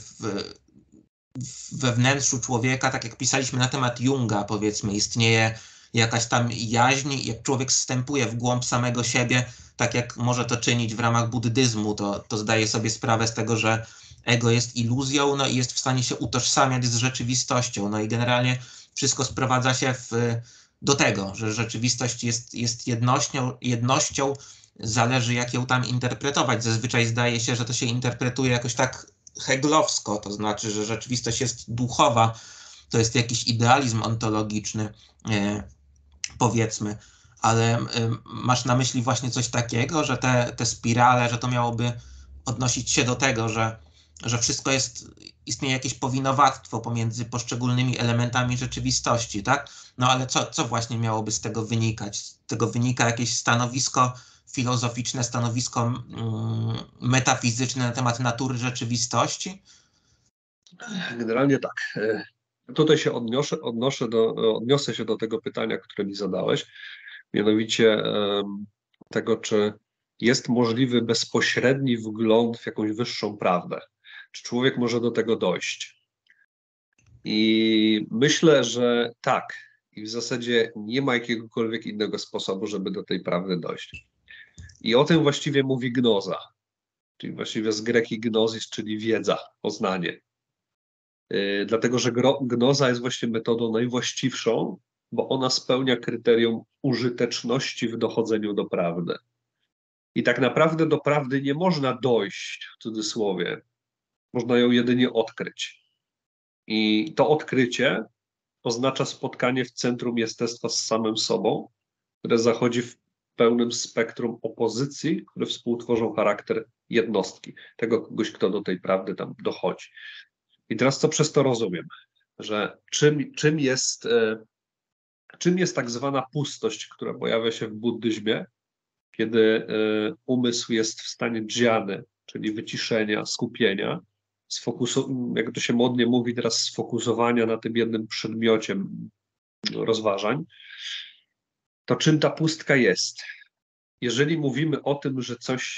we wnętrzu człowieka, tak jak pisaliśmy na temat Junga, powiedzmy, istnieje jakaś tam jaźń, jak człowiek zstępuje w głąb samego siebie, tak jak może to czynić w ramach buddyzmu, to zdaje sobie sprawę z tego, że ego jest iluzją, no i jest w stanie się utożsamiać z rzeczywistością. No i generalnie wszystko sprowadza się do tego, że rzeczywistość jest jednością, zależy jak ją tam interpretować. Zazwyczaj zdaje się, że to się interpretuje jakoś tak heglowsko, to znaczy, że rzeczywistość jest duchowa, to jest jakiś idealizm ontologiczny, powiedzmy, ale masz na myśli właśnie coś takiego, że te spirale, że to miałoby odnosić się do tego, że wszystko istnieje jakieś powinowactwo pomiędzy poszczególnymi elementami rzeczywistości, tak? No ale co właśnie miałoby z tego wynikać? Z tego wynika jakieś stanowisko filozoficzne, stanowisko metafizyczne na temat natury rzeczywistości? Generalnie tak. Tutaj się odniosę się do tego pytania, które mi zadałeś, mianowicie tego, czy jest możliwy bezpośredni wgląd w jakąś wyższą prawdę. Czy człowiek może do tego dojść? I myślę, że tak. I w zasadzie nie ma jakiegokolwiek innego sposobu, żeby do tej prawdy dojść. I o tym właściwie mówi gnoza, czyli właściwie z greki gnosis, czyli wiedza, poznanie. Dlatego, że gnoza jest właśnie metodą najwłaściwszą, bo ona spełnia kryterium użyteczności w dochodzeniu do prawdy. I tak naprawdę do prawdy nie można dojść, w cudzysłowie. Można ją jedynie odkryć. I to odkrycie oznacza spotkanie w centrum jestestwa z samym sobą, które zachodzi w pełnym spektrum opozycji, które współtworzą charakter jednostki, tego kogoś, kto do tej prawdy tam dochodzi. I teraz co przez to rozumiem? Że czym jest tak zwana pustość, która pojawia się w buddyzmie, kiedy umysł jest w stanie dżiany, czyli wyciszenia, skupienia, jak to się modnie mówi teraz, sfokusowania na tym jednym przedmiocie rozważań, to czym ta pustka jest? Jeżeli mówimy o tym, że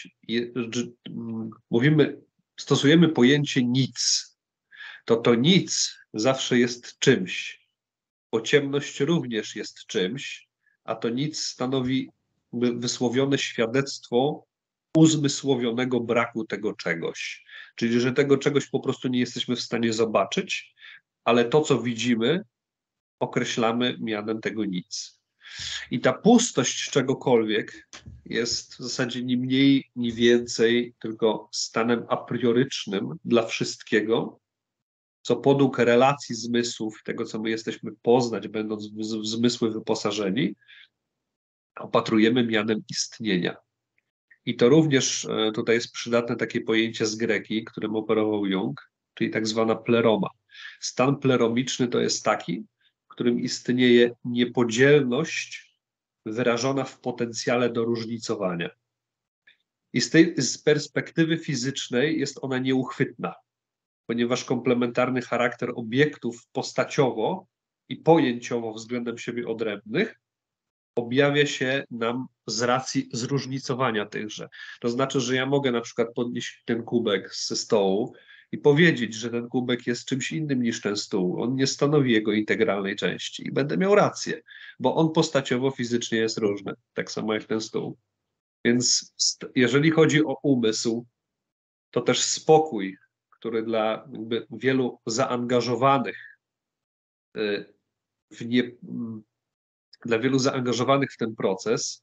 stosujemy pojęcie nic, to nic zawsze jest czymś, bo ciemność również jest czymś, a to nic stanowi wysłowione świadectwo uzmysłowionego braku tego czegoś. Czyli, że tego czegoś po prostu nie jesteśmy w stanie zobaczyć, ale to, co widzimy, określamy mianem tego nic. I ta pustość czegokolwiek jest w zasadzie ni mniej, ni więcej, tylko stanem a priorycznym dla wszystkiego, co podług relacji zmysłów, tego, co my jesteśmy poznać, będąc w zmysły wyposażeni, opatrujemy mianem istnienia. I to również tutaj jest przydatne takie pojęcie z greki, którym operował Jung, czyli tak zwana pleroma. Stan pleromiczny to jest taki, w którym istnieje niepodzielność wyrażona w potencjale do różnicowania. I z perspektywy fizycznej jest ona nieuchwytna, ponieważ komplementarny charakter obiektów postaciowo i pojęciowo względem siebie odrębnych objawia się nam z racji zróżnicowania tychże. To znaczy, że ja mogę na przykład podnieść ten kubek ze stołu i powiedzieć, że ten kubek jest czymś innym niż ten stół. On nie stanowi jego integralnej części i będę miał rację, bo on postaciowo fizycznie jest różny, tak samo jak ten stół. Więc jeżeli chodzi o umysł, to też spokój, który dla jakby wielu zaangażowanych dla wielu zaangażowanych w ten proces,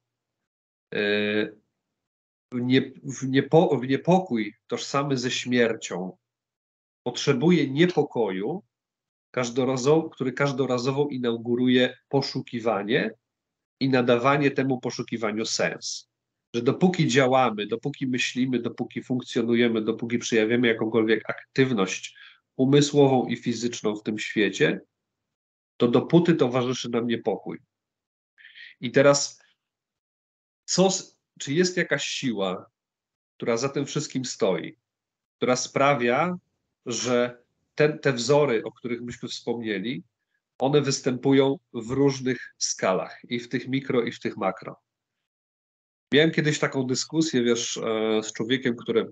w niepokój tożsamy ze śmiercią potrzebuje niepokoju, który każdorazowo inauguruje poszukiwanie i nadawanie temu poszukiwaniu sens. Że dopóki działamy, dopóki myślimy, dopóki funkcjonujemy, dopóki przejawiamy jakąkolwiek aktywność umysłową i fizyczną w tym świecie, to dopóty towarzyszy nam niepokój. I teraz, czy jest jakaś siła, która za tym wszystkim stoi, która sprawia, że te wzory, o których myśmy wspomnieli, one występują w różnych skalach, i w tych mikro, i w tych makro. Miałem kiedyś taką dyskusję, wiesz, z człowiekiem, który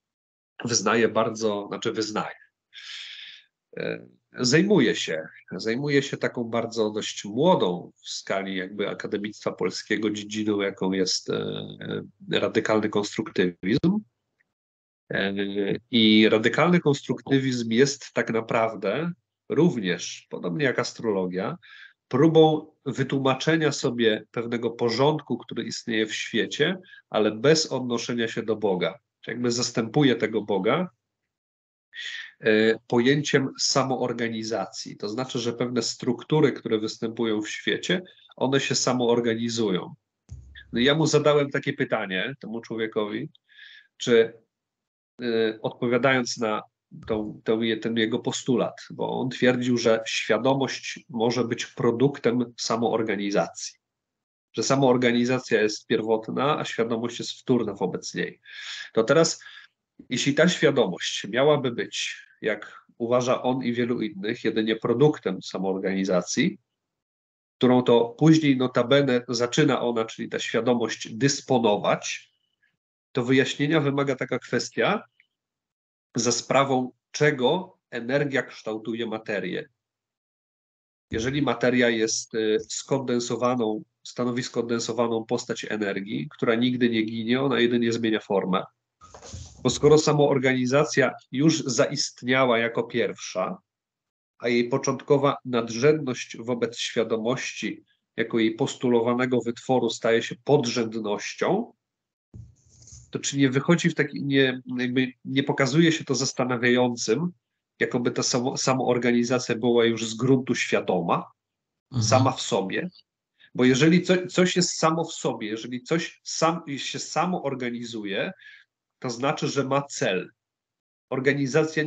zajmuje się taką bardzo dość młodą w skali jakby akademictwa polskiego dziedziną, jaką jest radykalny konstruktywizm. I radykalny konstruktywizm jest tak naprawdę również, podobnie jak astrologia, próbą wytłumaczenia sobie pewnego porządku, który istnieje w świecie, ale bez odnoszenia się do Boga. Jakby zastępuje tego Boga pojęciem samoorganizacji. To znaczy, że pewne struktury, które występują w świecie, one się samoorganizują. No ja mu zadałem takie pytanie, temu człowiekowi, czy odpowiadając na ten jego postulat, bo on twierdził, że świadomość może być produktem samoorganizacji, że samoorganizacja jest pierwotna, a świadomość jest wtórna wobec niej. To teraz, jeśli ta świadomość miałaby być, jak uważa on i wielu innych, jedynie produktem samoorganizacji, którą to później notabene zaczyna ona, czyli ta świadomość, dysponować, to wyjaśnienia wymaga taka kwestia, za sprawą czego energia kształtuje materię. Jeżeli materia jest stanowi skondensowaną postać energii, która nigdy nie ginie, ona jedynie zmienia formę. Bo skoro samoorganizacja już zaistniała jako pierwsza, a jej początkowa nadrzędność wobec świadomości jako jej postulowanego wytworu staje się podrzędnością, to czy nie wychodzi nie pokazuje się to zastanawiającym, jakoby ta samoorganizacja była już z gruntu świadoma, sama w sobie, bo jeżeli coś jest samo w sobie, jeżeli coś się samo organizuje, to znaczy, że ma cel. Organizacja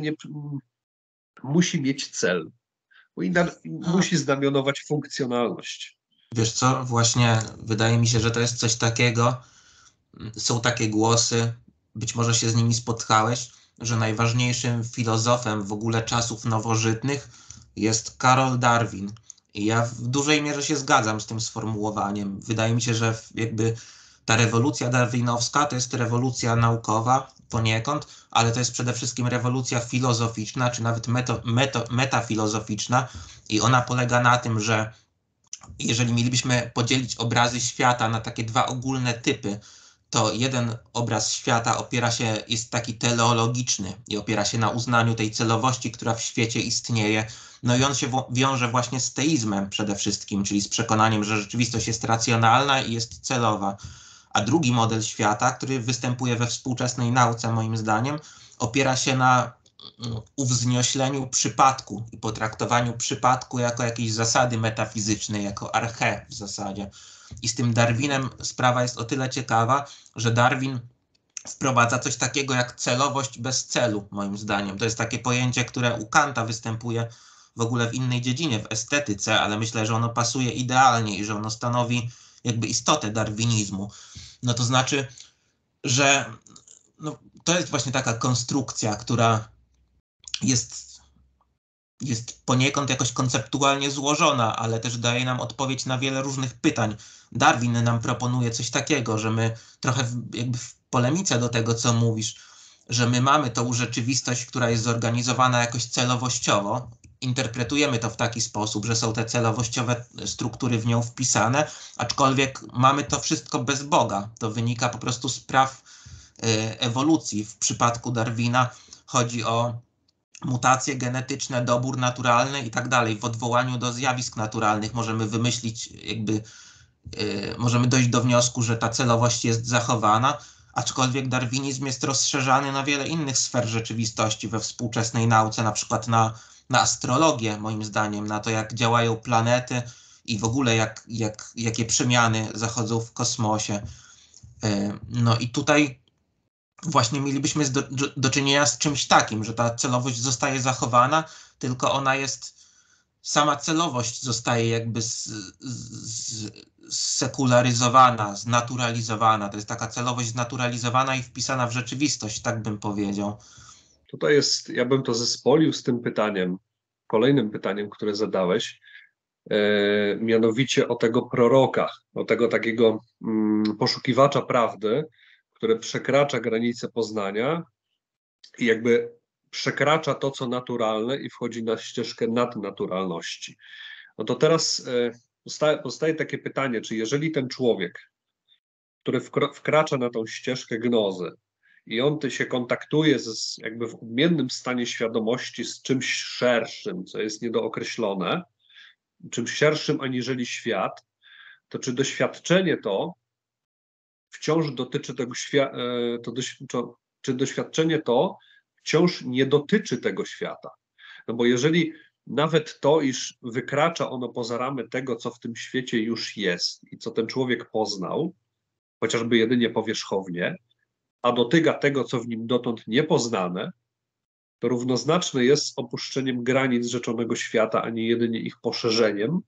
musi mieć cel, musi znamionować funkcjonalność. Wiesz co, właśnie wydaje mi się, że to jest coś takiego, są takie głosy, być może się z nimi spotkałeś, że najważniejszym filozofem w ogóle czasów nowożytnych jest Karol Darwin. I ja w dużej mierze się zgadzam z tym sformułowaniem. Wydaje mi się, że jakby ta rewolucja darwinowska to jest rewolucja naukowa poniekąd, ale to jest przede wszystkim rewolucja filozoficzna, czy nawet metafilozoficzna, i ona polega na tym, że jeżeli mielibyśmy podzielić obrazy świata na takie dwa ogólne typy, to jeden obraz świata jest taki teleologiczny i opiera się na uznaniu tej celowości, która w świecie istnieje. No i on się wiąże właśnie z teizmem przede wszystkim, czyli z przekonaniem, że rzeczywistość jest racjonalna i jest celowa. A drugi model świata, który występuje we współczesnej nauce, moim zdaniem, opiera się na uwzniośleniu przypadku i potraktowaniu przypadku jako jakiejś zasady metafizycznej, jako arche w zasadzie. I z tym Darwinem sprawa jest o tyle ciekawa, że Darwin wprowadza coś takiego jak celowość bez celu, moim zdaniem. To jest takie pojęcie, które u Kanta występuje w ogóle w innej dziedzinie, w estetyce, ale myślę, że ono pasuje idealnie i że ono stanowi jakby istotę darwinizmu. No to znaczy, że to jest właśnie taka konstrukcja, która jest poniekąd jakoś konceptualnie złożona, ale też daje nam odpowiedź na wiele różnych pytań. Darwin nam proponuje coś takiego, że my trochę jakby w polemice do tego, co mówisz, że my mamy tą rzeczywistość, która jest zorganizowana jakoś celowościowo, interpretujemy to w taki sposób, że są te celowościowe struktury w nią wpisane, aczkolwiek mamy to wszystko bez Boga. To wynika po prostu z praw ewolucji. W przypadku Darwina chodzi o mutacje genetyczne, dobór naturalny i tak dalej. W odwołaniu do zjawisk naturalnych możemy wymyślić, możemy dojść do wniosku, że ta celowość jest zachowana, aczkolwiek darwinizm jest rozszerzany na wiele innych sfer rzeczywistości we współczesnej nauce, na przykład na astrologię, moim zdaniem, na to, jak działają planety i w ogóle jakie przemiany zachodzą w kosmosie. No i tutaj właśnie mielibyśmy do czynienia z czymś takim, że ta celowość zostaje zachowana, tylko ona jest, sama celowość zostaje jakby zsekularyzowana, znaturalizowana. To jest taka celowość znaturalizowana i wpisana w rzeczywistość, tak bym powiedział. Tutaj jest, ja bym to zespolił z tym pytaniem, kolejnym pytaniem, które zadałeś, mianowicie o tego proroka, o tego takiego poszukiwacza prawdy, który przekracza granice poznania i jakby przekracza to, co naturalne i wchodzi na ścieżkę nadnaturalności. No to teraz powstaje takie pytanie, czy jeżeli ten człowiek, który wkracza na tą ścieżkę gnozy i on się kontaktuje jakby w odmiennym stanie świadomości z czymś szerszym, co jest niedookreślone, czymś szerszym aniżeli świat, to czy doświadczenie to wciąż dotyczy tego świata, czy doświadczenie to wciąż nie dotyczy tego świata. No bo jeżeli nawet to, iż wykracza ono poza ramy tego, co w tym świecie już jest i co ten człowiek poznał, chociażby jedynie powierzchownie, a dotyka tego, co w nim dotąd niepoznane, to równoznaczne jest z opuszczeniem granic rzeczonego świata, a nie jedynie ich poszerzeniem,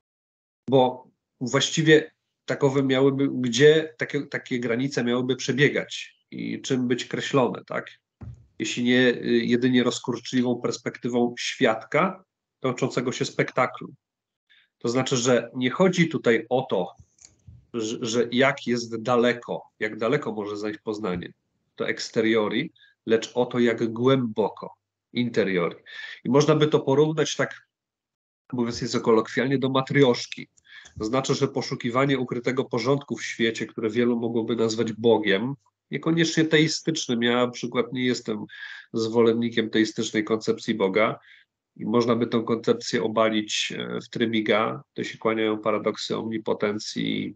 bo właściwie takowe miałyby, gdzie takie granice miałyby przebiegać i czym być kreślone, tak? Jeśli nie jedynie rozkurczliwą perspektywą świadka toczącego się spektaklu. To znaczy, że nie chodzi tutaj o to, że jak jest daleko, jak daleko może zajść poznanie, to exteriori, lecz o to, jak głęboko, interiori. I można by to porównać tak, mówiąc nieco kolokwialnie, do matrioszki. To znaczy, że poszukiwanie ukrytego porządku w świecie, które wielu mogłoby nazwać Bogiem, niekoniecznie teistycznym. Ja na przykład nie jestem zwolennikiem teistycznej koncepcji Boga i można by tę koncepcję obalić w trybiga. To się kłaniają paradoksy omnipotencji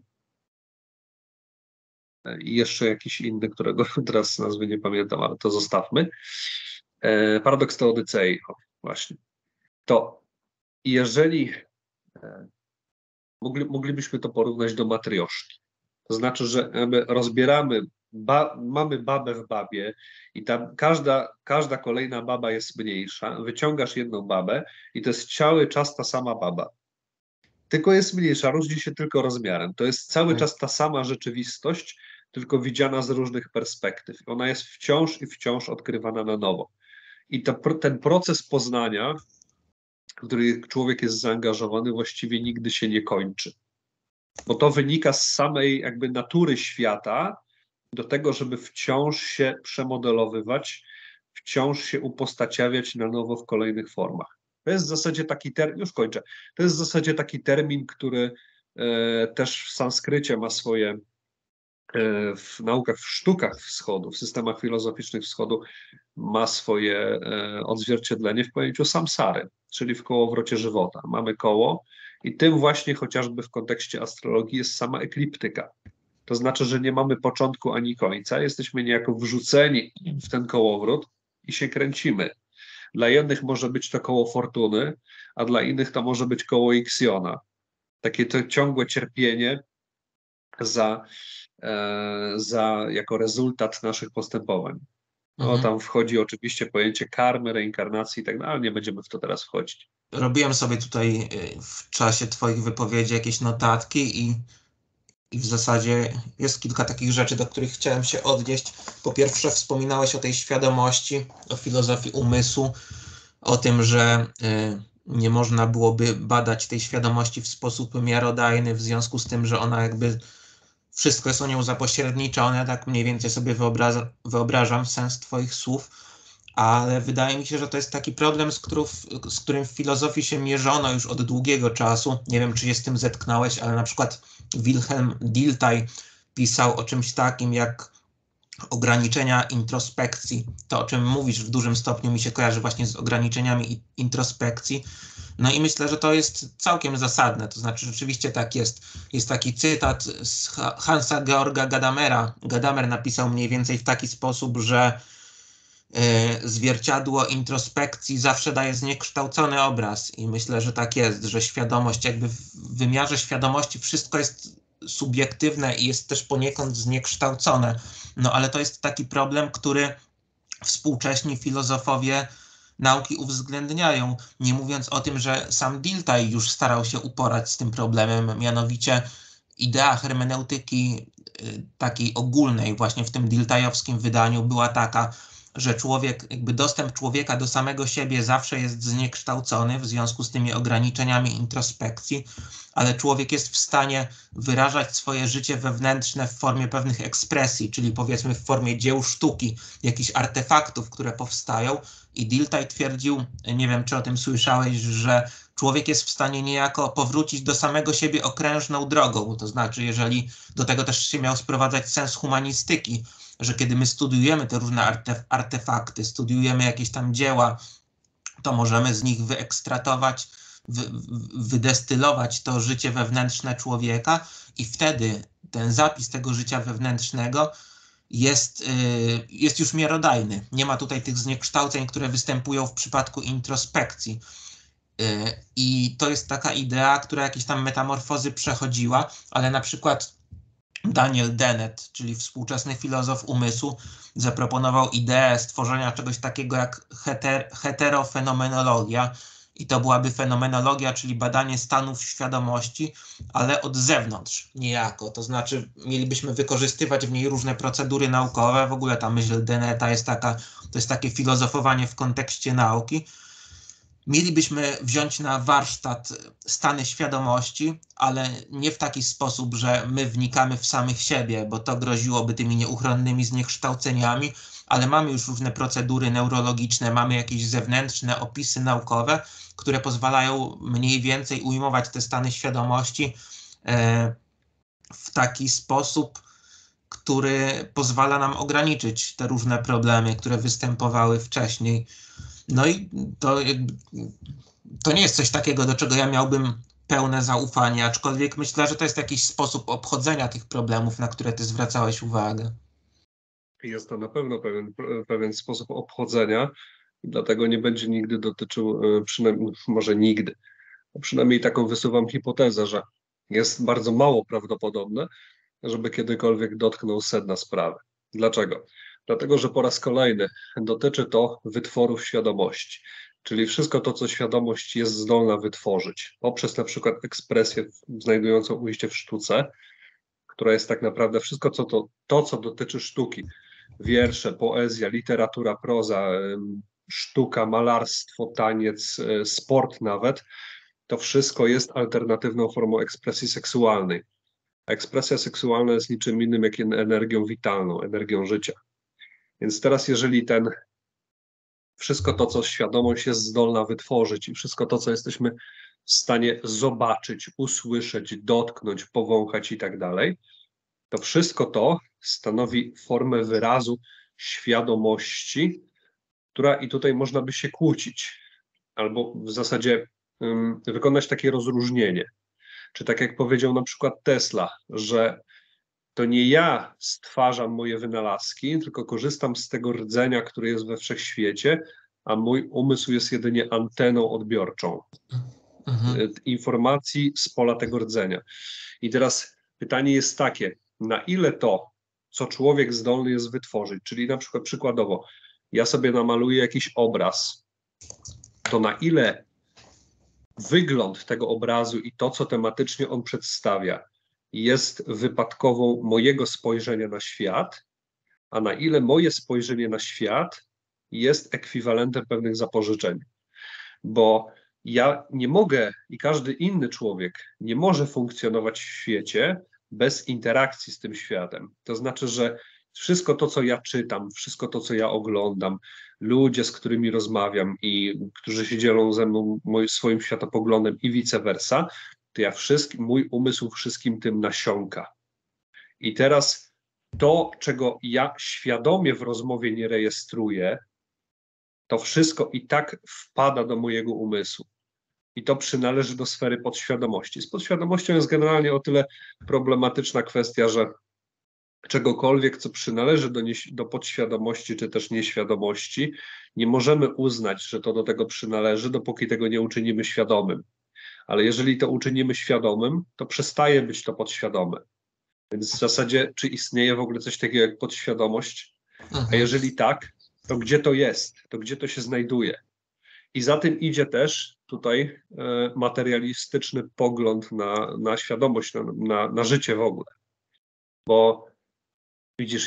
i jeszcze jakiś inny, którego teraz nazwy nie pamiętam, ale to zostawmy. Paradoks Teodycei, właśnie. To jeżeli moglibyśmy to porównać do matrioszki, to znaczy, że rozbieramy, mamy babę w babie i tam każda kolejna baba jest mniejsza, wyciągasz jedną babę i to jest cały czas ta sama baba. Tylko jest mniejsza, różni się tylko rozmiarem. To jest cały czas ta sama rzeczywistość, tylko widziana z różnych perspektyw. Ona jest wciąż i wciąż odkrywana na nowo. I ten proces poznania, w który człowiek jest zaangażowany, właściwie nigdy się nie kończy. Bo to wynika z samej jakby natury świata do tego, żeby wciąż się przemodelowywać, wciąż się upostaciawiać na nowo w kolejnych formach. To jest w zasadzie taki termin, już kończę, to jest w zasadzie taki termin, który też w sanskrycie ma swoje, w naukach, w sztukach wschodu, w systemach filozoficznych wschodu ma swoje odzwierciedlenie w pojęciu samsary, czyli w kołowrocie żywota. Mamy koło i tym właśnie chociażby w kontekście astrologii jest sama ekliptyka. To znaczy, że nie mamy początku ani końca, jesteśmy niejako wrzuceni w ten kołowrót i się kręcimy. Dla jednych może być to koło fortuny, a dla innych to może być koło Ixiona. Takie to ciągłe cierpienie jako rezultat naszych postępowań. No, tam wchodzi oczywiście pojęcie karmy, reinkarnacji i tak dalej, ale nie będziemy w to teraz wchodzić. Robiłem sobie tutaj w czasie twoich wypowiedzi jakieś notatki i w zasadzie jest kilka takich rzeczy, do których chciałem się odnieść. Po pierwsze, wspominałeś o tej świadomości, o filozofii umysłu, o tym, że nie można byłoby badać tej świadomości w sposób miarodajny, w związku z tym, że ona jakby wszystko jest o nią zapośredniczone, tak mniej więcej sobie wyobrażam sens twoich słów, ale wydaje mi się, że to jest taki problem, z którym w filozofii się mierzono już od długiego czasu. Nie wiem, czy się z tym zetknąłeś, ale na przykład Wilhelm Dilthey pisał o czymś takim jak ograniczenia introspekcji. To, o czym mówisz, w dużym stopniu mi się kojarzy właśnie z ograniczeniami introspekcji. No i myślę, że to jest całkiem zasadne. To znaczy, rzeczywiście tak jest. Jest taki cytat z Hansa Georga Gadamera. Gadamer napisał mniej więcej w taki sposób, że zwierciadło introspekcji zawsze daje zniekształcony obraz. I myślę, że tak jest, że świadomość, jakby w wymiarze świadomości wszystko jest subiektywne i jest też poniekąd zniekształcone. No ale to jest taki problem, który współcześni filozofowie nauki uwzględniają, nie mówiąc o tym, że sam Dilthey już starał się uporać z tym problemem, mianowicie idea hermeneutyki takiej ogólnej właśnie w tym diltheyowskim wydaniu była taka, że człowiek, jakby dostęp człowieka do samego siebie zawsze jest zniekształcony w związku z tymi ograniczeniami introspekcji, ale człowiek jest w stanie wyrażać swoje życie wewnętrzne w formie pewnych ekspresji, czyli powiedzmy w formie dzieł sztuki, jakichś artefaktów, które powstają. I Dilthey twierdził, nie wiem czy o tym słyszałeś, że człowiek jest w stanie niejako powrócić do samego siebie okrężną drogą. To znaczy, jeżeli do tego też się miał sprowadzać sens humanistyki, że kiedy my studiujemy te różne artefakty, studiujemy jakieś tam dzieła, to możemy z nich wyekstratować, wydestylować to życie wewnętrzne człowieka i wtedy ten zapis tego życia wewnętrznego jest już miarodajny. Nie ma tutaj tych zniekształceń, które występują w przypadku introspekcji. I to jest taka idea, która jakieś tam metamorfozy przechodziła, ale na przykład Daniel Dennett, czyli współczesny filozof umysłu, zaproponował ideę stworzenia czegoś takiego jak heterofenomenologia i to byłaby fenomenologia, czyli badanie stanów świadomości, ale od zewnątrz niejako. To znaczy mielibyśmy wykorzystywać w niej różne procedury naukowe. W ogóle ta myśl Dennetta jest taka, to jest takie filozofowanie w kontekście nauki. Mielibyśmy wziąć na warsztat stany świadomości, ale nie w taki sposób, że my wnikamy w samych siebie, bo to groziłoby tymi nieuchronnymi zniekształceniami, ale mamy już różne procedury neurologiczne, mamy jakieś zewnętrzne opisy naukowe, które pozwalają mniej więcej ujmować te stany świadomości w taki sposób, który pozwala nam ograniczyć te różne problemy, które występowały wcześniej. No i to nie jest coś takiego, do czego ja miałbym pełne zaufanie, aczkolwiek myślę, że to jest jakiś sposób obchodzenia tych problemów, na które ty zwracałeś uwagę. Jest to na pewno pewien sposób obchodzenia, dlatego nie będzie nigdy dotyczył, przynajmniej, może nigdy, przynajmniej taką wysuwam hipotezę, że jest bardzo mało prawdopodobne, żeby kiedykolwiek dotknął sedna sprawy. Dlaczego? Dlatego, że po raz kolejny dotyczy to wytworów świadomości, czyli wszystko to, co świadomość jest zdolna wytworzyć, poprzez na przykład ekspresję znajdującą ujście w sztuce, która jest tak naprawdę wszystko, co dotyczy sztuki. Wiersze, poezja, literatura, proza, sztuka, malarstwo, taniec, sport nawet, to wszystko jest alternatywną formą ekspresji seksualnej. Ekspresja seksualna jest niczym innym jak energią witalną, energią życia. Więc teraz, jeżeli wszystko to, co świadomość jest zdolna wytworzyć i wszystko to, co jesteśmy w stanie zobaczyć, usłyszeć, dotknąć, powąchać i tak dalej, to wszystko to stanowi formę wyrazu świadomości, która i tutaj można by się kłócić, albo w zasadzie wykonać takie rozróżnienie. Czy tak jak powiedział na przykład Tesla, że to nie ja stwarzam moje wynalazki, tylko korzystam z tego rdzenia, który jest we wszechświecie, a mój umysł jest jedynie anteną odbiorczą informacji z pola tego rdzenia. I teraz pytanie jest takie, na ile to, co człowiek zdolny jest wytworzyć, czyli na przykład przykładowo, ja sobie namaluję jakiś obraz, to na ile wygląd tego obrazu i to, co tematycznie on przedstawia, jest wypadkową mojego spojrzenia na świat, a na ile moje spojrzenie na świat jest ekwiwalentem pewnych zapożyczeń. Bo ja nie mogę i każdy inny człowiek nie może funkcjonować w świecie bez interakcji z tym światem. To znaczy, że wszystko to, co ja czytam, wszystko to, co ja oglądam, ludzie, z którymi rozmawiam i którzy się dzielą ze mną swoim światopoglądem i vice versa, to mój umysł wszystkim tym nasiąka. I teraz to, czego ja świadomie w rozmowie nie rejestruję, to wszystko i tak wpada do mojego umysłu. I to przynależy do sfery podświadomości. Z podświadomością jest generalnie o tyle problematyczna kwestia, że czegokolwiek, co przynależy do podświadomości czy też nieświadomości, nie możemy uznać, że to do tego przynależy, dopóki tego nie uczynimy świadomym. Ale jeżeli to uczynimy świadomym, to przestaje być to podświadome. Więc w zasadzie, czy istnieje w ogóle coś takiego jak podświadomość? A jeżeli tak, to gdzie to jest? To gdzie to się znajduje? I za tym idzie też tutaj materialistyczny pogląd na świadomość, na życie w ogóle. Bo widzisz,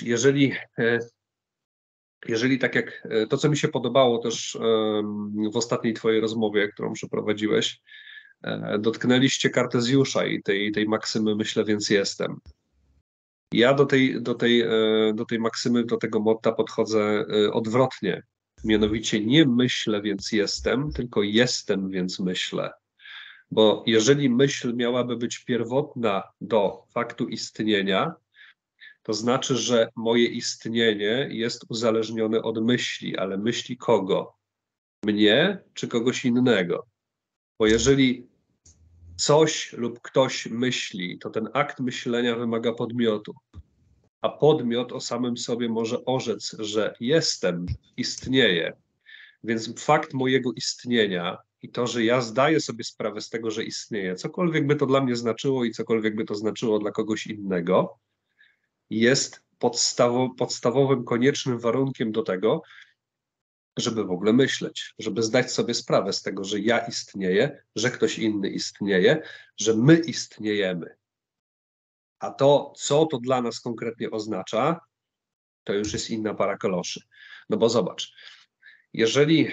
jeżeli tak jak to, co mi się podobało też w ostatniej twojej rozmowie, którą przeprowadziłeś, dotknęliście Kartezjusza i tej maksymy myślę, więc jestem. Ja do tej maksymy, do tego motta podchodzę odwrotnie. Mianowicie nie myślę, więc jestem, tylko jestem, więc myślę. Bo jeżeli myśl miałaby być pierwotna do faktu istnienia, to znaczy, że moje istnienie jest uzależnione od myśli, ale myśli kogo? Mnie czy kogoś innego? Bo jeżeli coś lub ktoś myśli, to ten akt myślenia wymaga podmiotu. A podmiot o samym sobie może orzec, że jestem, istnieję. Więc fakt mojego istnienia i to, że ja zdaję sobie sprawę z tego, że istnieję, cokolwiek by to dla mnie znaczyło i cokolwiek by to znaczyło dla kogoś innego, jest podstawowym, koniecznym warunkiem do tego, żeby w ogóle myśleć, żeby zdać sobie sprawę z tego, że ja istnieję, że ktoś inny istnieje, że my istniejemy. A to, co to dla nas konkretnie oznacza, to już jest inna para kaloszy. No bo zobacz, jeżeli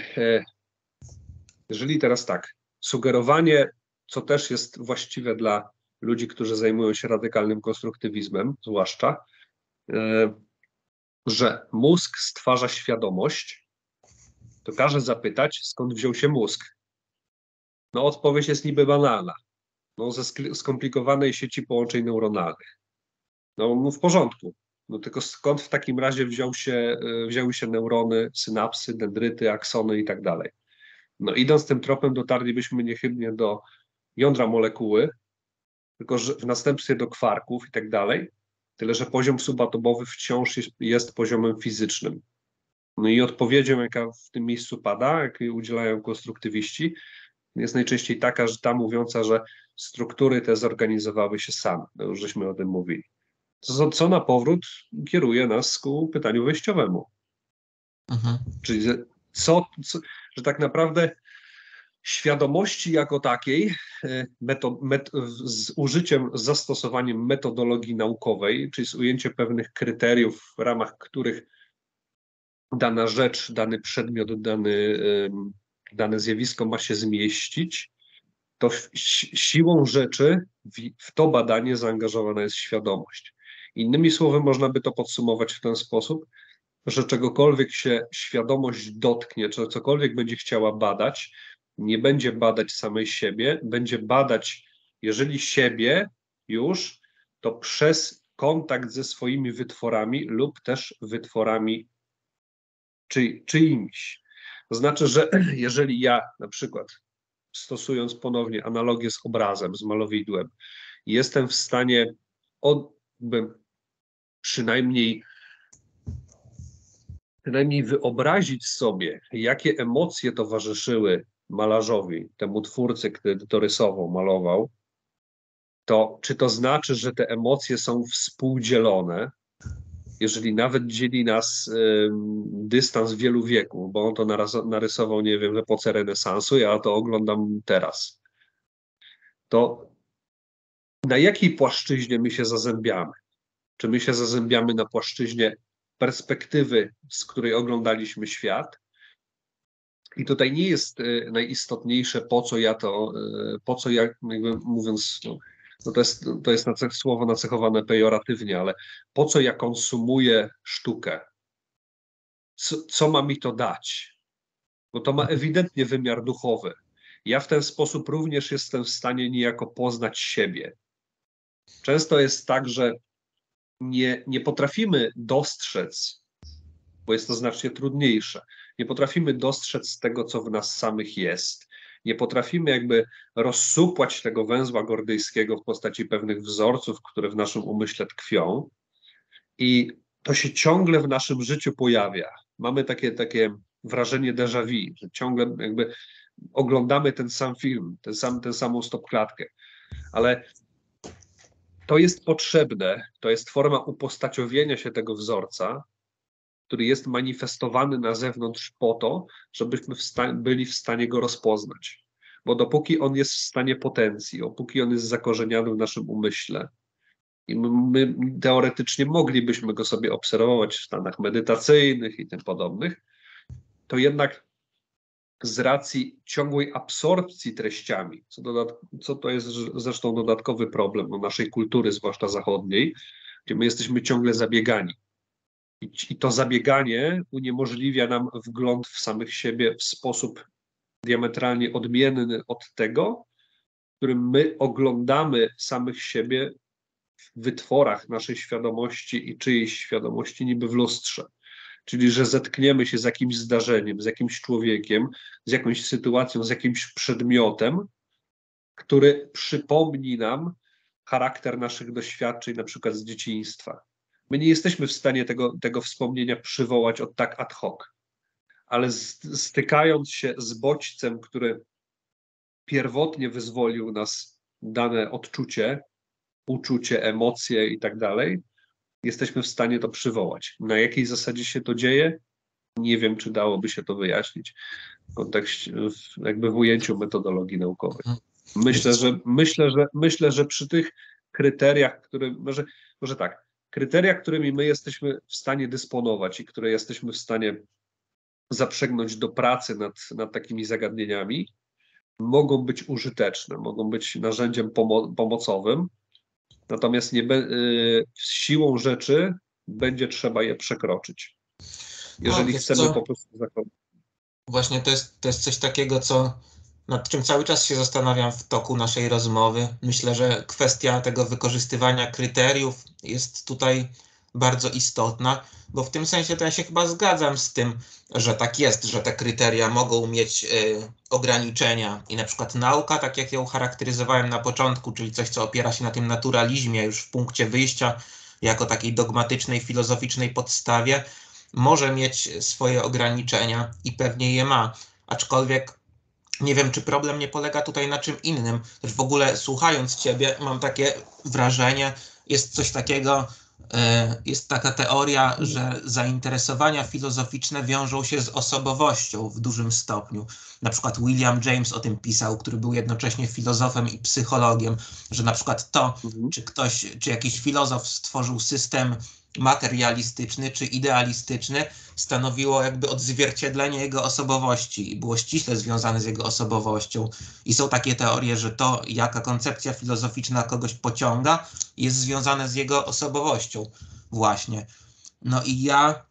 teraz tak, sugerowanie, co też jest właściwe dla ludzi, którzy zajmują się radykalnym konstruktywizmem, zwłaszcza, że mózg stwarza świadomość, to każe zapytać, skąd wziął się mózg. No odpowiedź jest niby banalna. No, ze skomplikowanej sieci połączeń neuronalnych. No w porządku. No tylko skąd w takim razie wzięły się neurony, synapsy, dendryty, aksony i tak dalej. No idąc tym tropem dotarlibyśmy niechybnie do jądra molekuły, tylko że w następstwie do kwarków i tak dalej, tyle że poziom subatomowy wciąż jest poziomem fizycznym. No i odpowiedzią, jaka w tym miejscu pada, jakiej udzielają konstruktywiści, jest najczęściej taka, że ta mówiąca, że struktury te zorganizowały się same. No już żeśmy o tym mówili. Co na powrót kieruje nas ku pytaniu wejściowemu. Czyli że tak naprawdę świadomości jako takiej z zastosowaniem metodologii naukowej, czyli z ujęciem pewnych kryteriów, w ramach których dana rzecz, dany przedmiot, dane zjawisko ma się zmieścić, to siłą rzeczy w to badanie zaangażowana jest świadomość. Innymi słowy, można by to podsumować w ten sposób, że czegokolwiek się świadomość dotknie, czy cokolwiek będzie chciała badać, nie będzie badać samej siebie, będzie badać, jeżeli siebie już, to przez kontakt ze swoimi wytworami lub też wytworami czyimiś. To znaczy, że jeżeli ja na przykład, stosując ponownie analogię z obrazem, z malowidłem, jestem w stanie przynajmniej wyobrazić sobie, jakie emocje towarzyszyły malarzowi, temu twórcy, który to rysował, malował, to czy to znaczy, że te emocje są współdzielone, jeżeli nawet dzieli nas dystans wielu wieków, bo on to narysował, nie wiem, w epoce renesansu, ja to oglądam teraz, to na jakiej płaszczyźnie my się zazębiamy? Czy my się zazębiamy na płaszczyźnie perspektywy, z której oglądaliśmy świat? I tutaj nie jest najistotniejsze, po co ja, jakby mówiąc, no to jest słowo nacechowane pejoratywnie, ale po co ja konsumuję sztukę? Co ma mi to dać? Bo to ma ewidentnie wymiar duchowy. Ja w ten sposób również jestem w stanie niejako poznać siebie. Często jest tak, że nie potrafimy dostrzec, bo jest to znacznie trudniejsze, nie potrafimy dostrzec tego, co w nas samych jest. Nie potrafimy jakby rozsupłać tego węzła gordyjskiego w postaci pewnych wzorców, które w naszym umyśle tkwią. I to się ciągle w naszym życiu pojawia. Mamy takie wrażenie déjà vu, że ciągle jakby oglądamy ten sam film, tę samą stopklatkę. Ale to jest potrzebne, to jest forma upostaciowienia się tego wzorca, który jest manifestowany na zewnątrz po to, żebyśmy byli w stanie go rozpoznać. Bo dopóki on jest w stanie potencji, dopóki on jest zakorzeniany w naszym umyśle, i my teoretycznie moglibyśmy go sobie obserwować w stanach medytacyjnych i tym podobnych, to jednak z racji ciągłej absorpcji treściami, co to jest zresztą dodatkowy problem naszej kultury, zwłaszcza zachodniej, gdzie my jesteśmy ciągle zabiegani. I to zabieganie uniemożliwia nam wgląd w samych siebie w sposób diametralnie odmienny od tego, w którym my oglądamy samych siebie w wytworach naszej świadomości i czyjejś świadomości niby w lustrze. Czyli, że zetkniemy się z jakimś zdarzeniem, z jakimś człowiekiem, z jakąś sytuacją, z jakimś przedmiotem, który przypomni nam charakter naszych doświadczeń, na przykład z dzieciństwa. My nie jesteśmy w stanie tego wspomnienia przywołać od tak ad hoc, ale stykając się z bodźcem, który pierwotnie wyzwolił nas dane odczucie, uczucie, emocje i tak dalej, jesteśmy w stanie to przywołać. Na jakiej zasadzie się to dzieje? Nie wiem, czy dałoby się to wyjaśnić w kontekście, jakby w ujęciu metodologii naukowej. Myślę, że przy tych kryteriach, które może tak, kryteria, którymi my jesteśmy w stanie dysponować i które jesteśmy w stanie zaprzęgnąć do pracy nad takimi zagadnieniami, mogą być użyteczne, mogą być narzędziem pomocowym, natomiast siłą rzeczy będzie trzeba je przekroczyć, jeżeli chcemy po prostu zakończyć. Właśnie to jest coś takiego, nad czym cały czas się zastanawiam w toku naszej rozmowy. Myślę, że kwestia tego wykorzystywania kryteriów jest tutaj bardzo istotna, bo w tym sensie to ja się chyba zgadzam z tym, że tak jest, że te kryteria mogą mieć ograniczenia i na przykład nauka, tak jak ją charakteryzowałem na początku, czyli coś, co opiera się na tym naturalizmie już w punkcie wyjścia, jako takiej dogmatycznej, filozoficznej podstawie, może mieć swoje ograniczenia i pewnie je ma, aczkolwiek nie wiem, czy problem nie polega tutaj na czym innym. Też w ogóle słuchając Ciebie mam takie wrażenie, jest coś takiego, jest taka teoria, że zainteresowania filozoficzne wiążą się z osobowością w dużym stopniu. Na przykład William James o tym pisał, który był jednocześnie filozofem i psychologiem, że na przykład to, czy jakiś filozof stworzył system materialistyczny czy idealistyczny, stanowiło jakby odzwierciedlenie jego osobowości i było ściśle związane z jego osobowością. I są takie teorie, że to, jaka koncepcja filozoficzna kogoś pociąga, jest związane z jego osobowością właśnie. No i ja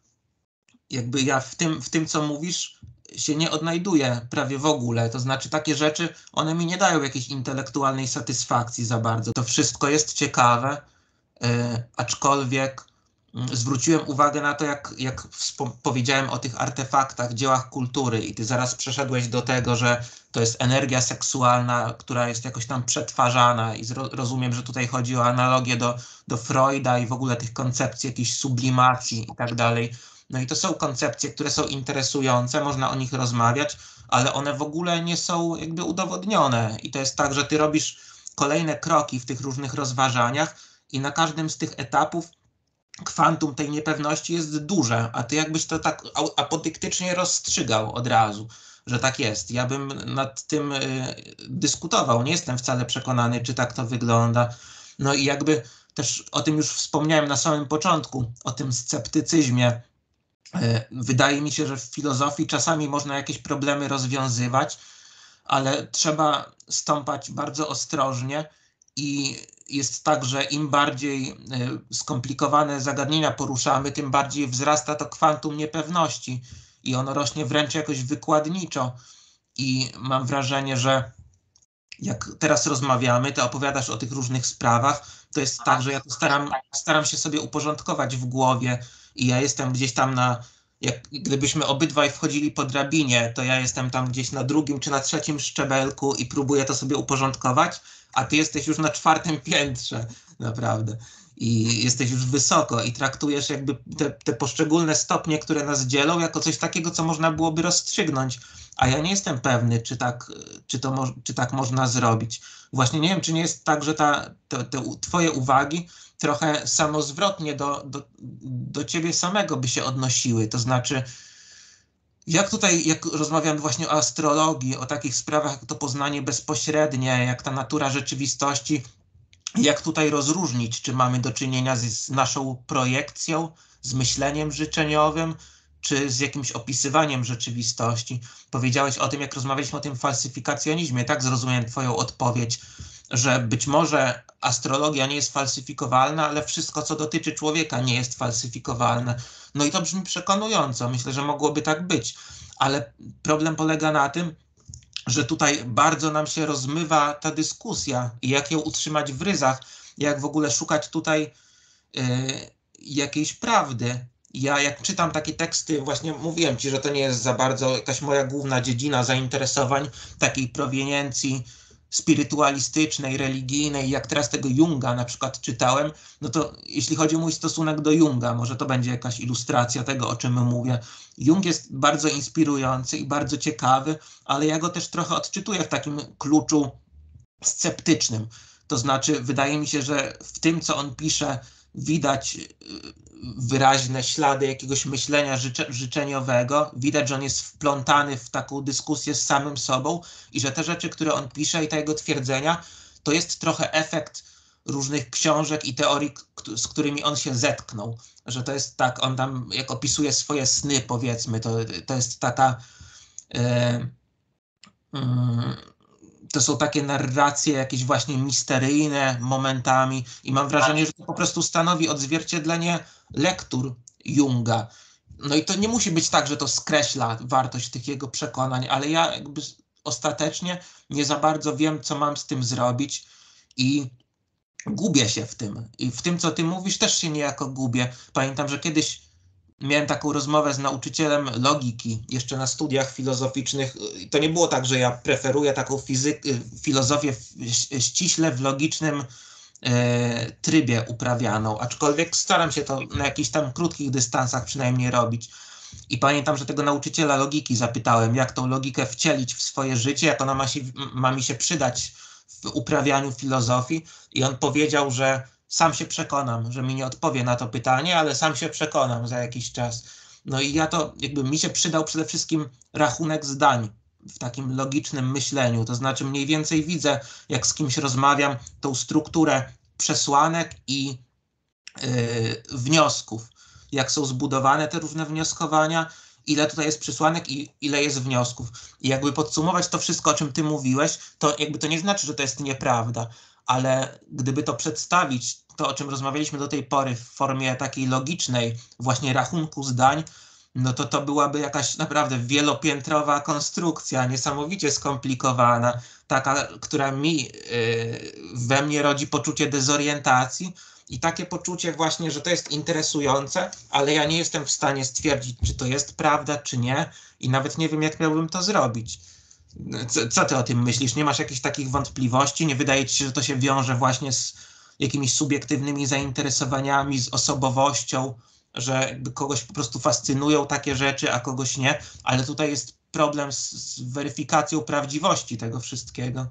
w tym, co mówisz, się nie odnajduję prawie w ogóle. To znaczy takie rzeczy, one mi nie dają jakiejś intelektualnej satysfakcji za bardzo. To wszystko jest ciekawe, aczkolwiek zwróciłem uwagę na to, jak powiedziałem o tych artefaktach, dziełach kultury i ty zaraz przeszedłeś do tego, że to jest energia seksualna, która jest jakoś tam przetwarzana i rozumiem, że tutaj chodzi o analogię do Freuda i w ogóle tych koncepcji jakiejś sublimacji i tak dalej. No i to są koncepcje, które są interesujące, można o nich rozmawiać, ale one w ogóle nie są jakby udowodnione i to jest tak, że ty robisz kolejne kroki w tych różnych rozważaniach i na każdym z tych etapów kwantum tej niepewności jest duże, a ty jakbyś to tak apodyktycznie rozstrzygał od razu, że tak jest. Ja bym nad tym dyskutował, nie jestem wcale przekonany, czy tak to wygląda. No i jakby też o tym już wspomniałem na samym początku, o tym sceptycyzmie. Wydaje mi się, że w filozofii czasami można jakieś problemy rozwiązywać, ale trzeba stąpać bardzo ostrożnie i jest tak, że im bardziej skomplikowane zagadnienia poruszamy, tym bardziej wzrasta to kwantum niepewności i ono rośnie wręcz jakoś wykładniczo. I mam wrażenie, że jak teraz rozmawiamy, ty opowiadasz o tych różnych sprawach, to jest tak, że ja to staram się sobie uporządkować w głowie i ja jestem gdzieś tam gdybyśmy obydwaj wchodzili po drabinie, to ja jestem tam gdzieś na drugim czy na trzecim szczebelku i próbuję to sobie uporządkować, a ty jesteś już na 4. piętrze, naprawdę. I jesteś już wysoko i traktujesz jakby te poszczególne stopnie, które nas dzielą, jako coś takiego, co można byłoby rozstrzygnąć. A ja nie jestem pewny, czy tak można zrobić. Właśnie nie wiem, czy nie jest tak, że te twoje uwagi trochę samozwrotnie do ciebie samego by się odnosiły. To znaczy, jak rozmawiamy właśnie o astrologii, o takich sprawach jak to poznanie bezpośrednie, jak ta natura rzeczywistości, jak tutaj rozróżnić, czy mamy do czynienia z naszą projekcją, z myśleniem życzeniowym, czy z jakimś opisywaniem rzeczywistości. Powiedziałeś o tym, jak rozmawialiśmy o tym falsyfikacjonizmie, tak zrozumiałem twoją odpowiedź, że być może astrologia nie jest falsyfikowalna, ale wszystko, co dotyczy człowieka, nie jest falsyfikowalne. No i to brzmi przekonująco, myślę, że mogłoby tak być, ale problem polega na tym, że tutaj bardzo nam się rozmywa ta dyskusja i jak ją utrzymać w ryzach, jak w ogóle szukać tutaj jakiejś prawdy. Ja jak czytam takie teksty, właśnie mówiłem ci, że to nie jest za bardzo jakaś moja główna dziedzina zainteresowań, takiej proweniencji spirytualistycznej, religijnej, jak teraz tego Junga na przykład czytałem, no to jeśli chodzi o mój stosunek do Junga, może to będzie jakaś ilustracja tego, o czym mówię. Jung jest bardzo inspirujący i bardzo ciekawy, ale ja go też trochę odczytuję w takim kluczu sceptycznym. To znaczy, wydaje mi się, że w tym, co on pisze, widać wyraźne ślady jakiegoś myślenia życzeniowego. Widać, że on jest wplątany w taką dyskusję z samym sobą i że te rzeczy, które on pisze i te jego twierdzenia, to jest trochę efekt różnych książek i teorii, z którymi on się zetknął. Że to jest tak, on tam jak opisuje swoje sny, powiedzmy, to jest taka... to są takie narracje jakieś właśnie misteryjne momentami i mam wrażenie, że to po prostu stanowi odzwierciedlenie lektur Junga. No i to nie musi być tak, że to skreśla wartość tych jego przekonań, ale ja jakby ostatecznie nie za bardzo wiem, co mam z tym zrobić i gubię się w tym. I w tym, co ty mówisz, też się niejako gubię. Pamiętam, że kiedyś miałem taką rozmowę z nauczycielem logiki, jeszcze na studiach filozoficznych. To nie było tak, że ja preferuję taką filozofię ściśle w logicznym trybie uprawianą, aczkolwiek staram się to na jakichś tam krótkich dystansach przynajmniej robić. I pamiętam, że tego nauczyciela logiki zapytałem, jak tą logikę wcielić w swoje życie, jak ona ma mi się przydać w uprawianiu filozofii. I on powiedział, że sam się przekonam, że mi nie odpowie na to pytanie, ale sam się przekonam za jakiś czas. No i ja to, jakby mi się przydał przede wszystkim rachunek zdań w takim logicznym myśleniu. To znaczy mniej więcej widzę, jak z kimś rozmawiam, tą strukturę przesłanek i wniosków. Jak są zbudowane te różne wnioskowania, ile tutaj jest przesłanek i ile jest wniosków. I jakby podsumować to wszystko, o czym ty mówiłeś, to jakby to nie znaczy, że to jest nieprawda, ale gdyby to przedstawić, to o czym rozmawialiśmy do tej pory w formie takiej logicznej, właśnie rachunku zdań, no to byłaby jakaś naprawdę wielopiętrowa konstrukcja, niesamowicie skomplikowana, taka, która we mnie rodzi poczucie dezorientacji i takie poczucie właśnie, że to jest interesujące, ale ja nie jestem w stanie stwierdzić, czy to jest prawda, czy nie i nawet nie wiem, jak miałbym to zrobić. Co ty o tym myślisz? Nie masz jakichś takich wątpliwości? Nie wydaje ci się, że to się wiąże właśnie z jakimiś subiektywnymi zainteresowaniami, z osobowością, że kogoś po prostu fascynują takie rzeczy, a kogoś nie, ale tutaj jest problem z weryfikacją prawdziwości tego wszystkiego.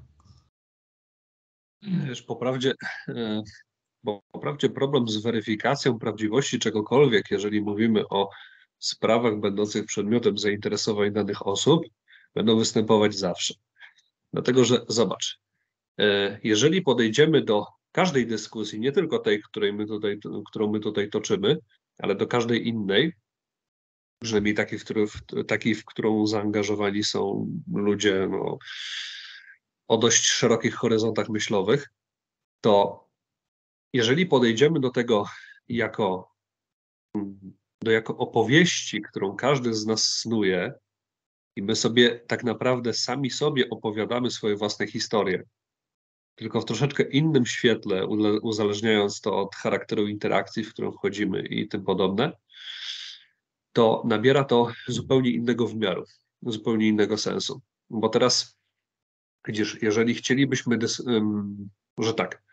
Wiesz, po prawdzie problem z weryfikacją prawdziwości czegokolwiek, jeżeli mówimy o sprawach będących przedmiotem zainteresowań danych osób, będą występować zawsze. Dlatego, że zobacz, jeżeli podejdziemy do każdej dyskusji, nie tylko tej, którą my tutaj toczymy, ale do każdej innej, przynajmniej takiej, w którą zaangażowani są ludzie o dość szerokich horyzontach myślowych, to jeżeli podejdziemy do tego jako opowieści, którą każdy z nas snuje, i my sobie tak naprawdę sami sobie opowiadamy swoje własne historie, tylko w troszeczkę innym świetle, uzależniając to od charakteru interakcji, w którą wchodzimy i tym podobne, to nabiera to zupełnie innego wymiaru, zupełnie innego sensu. Bo teraz, widzisz, jeżeli chcielibyśmy, że tak,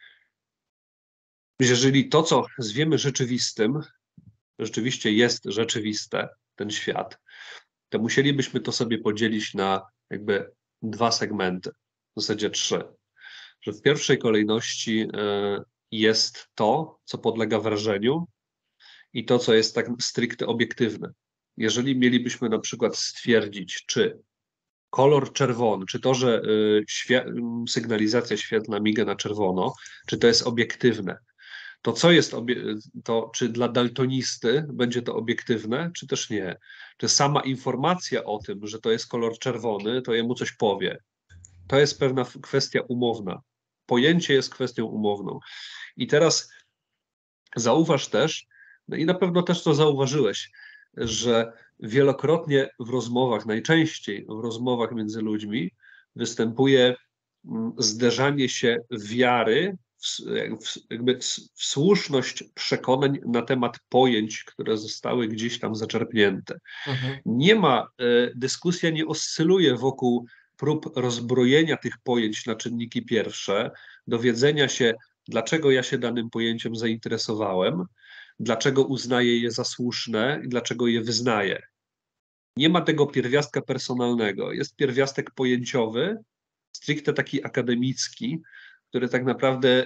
jeżeli to, co zwiemy rzeczywistym, rzeczywiście jest rzeczywiste, ten świat, to musielibyśmy to sobie podzielić na jakby dwa segmenty, w zasadzie trzy. Że w pierwszej kolejności jest to, co podlega wrażeniu i to, co jest tak stricte obiektywne. Jeżeli mielibyśmy na przykład stwierdzić, czy kolor czerwony, czy to, że sygnalizacja świetlna miga na czerwono, czy to jest obiektywne, to co jest, to czy dla daltonisty będzie to obiektywne, czy też nie? Czy sama informacja o tym, że to jest kolor czerwony, to jemu coś powie? To jest pewna kwestia umowna. Pojęcie jest kwestią umowną. I teraz zauważ też, no i na pewno też to zauważyłeś, że wielokrotnie w rozmowach, najczęściej w rozmowach między ludźmi występuje zderzanie się wiary jakby w słuszność przekonań na temat pojęć, które zostały gdzieś tam zaczerpnięte. Nie ma, dyskusja nie oscyluje wokół prób rozbrojenia tych pojęć na czynniki pierwsze, dowiedzenia się, dlaczego ja się danym pojęciem zainteresowałem, dlaczego uznaję je za słuszne i dlaczego je wyznaję. Nie ma tego pierwiastka personalnego. Jest pierwiastek pojęciowy, stricte taki akademicki, który tak naprawdę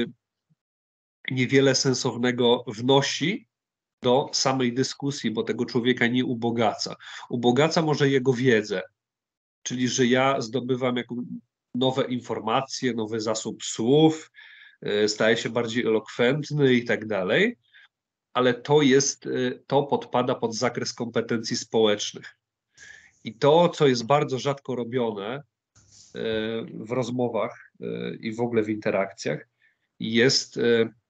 niewiele sensownego wnosi do samej dyskusji, bo tego człowieka nie ubogaca. Ubogaca może jego wiedzę, czyli że ja zdobywam nowe informacje, nowy zasób słów, staję się bardziej elokwentny i tak dalej, ale to podpada pod zakres kompetencji społecznych. I to, co jest bardzo rzadko robione w rozmowach i w ogóle w interakcjach, jest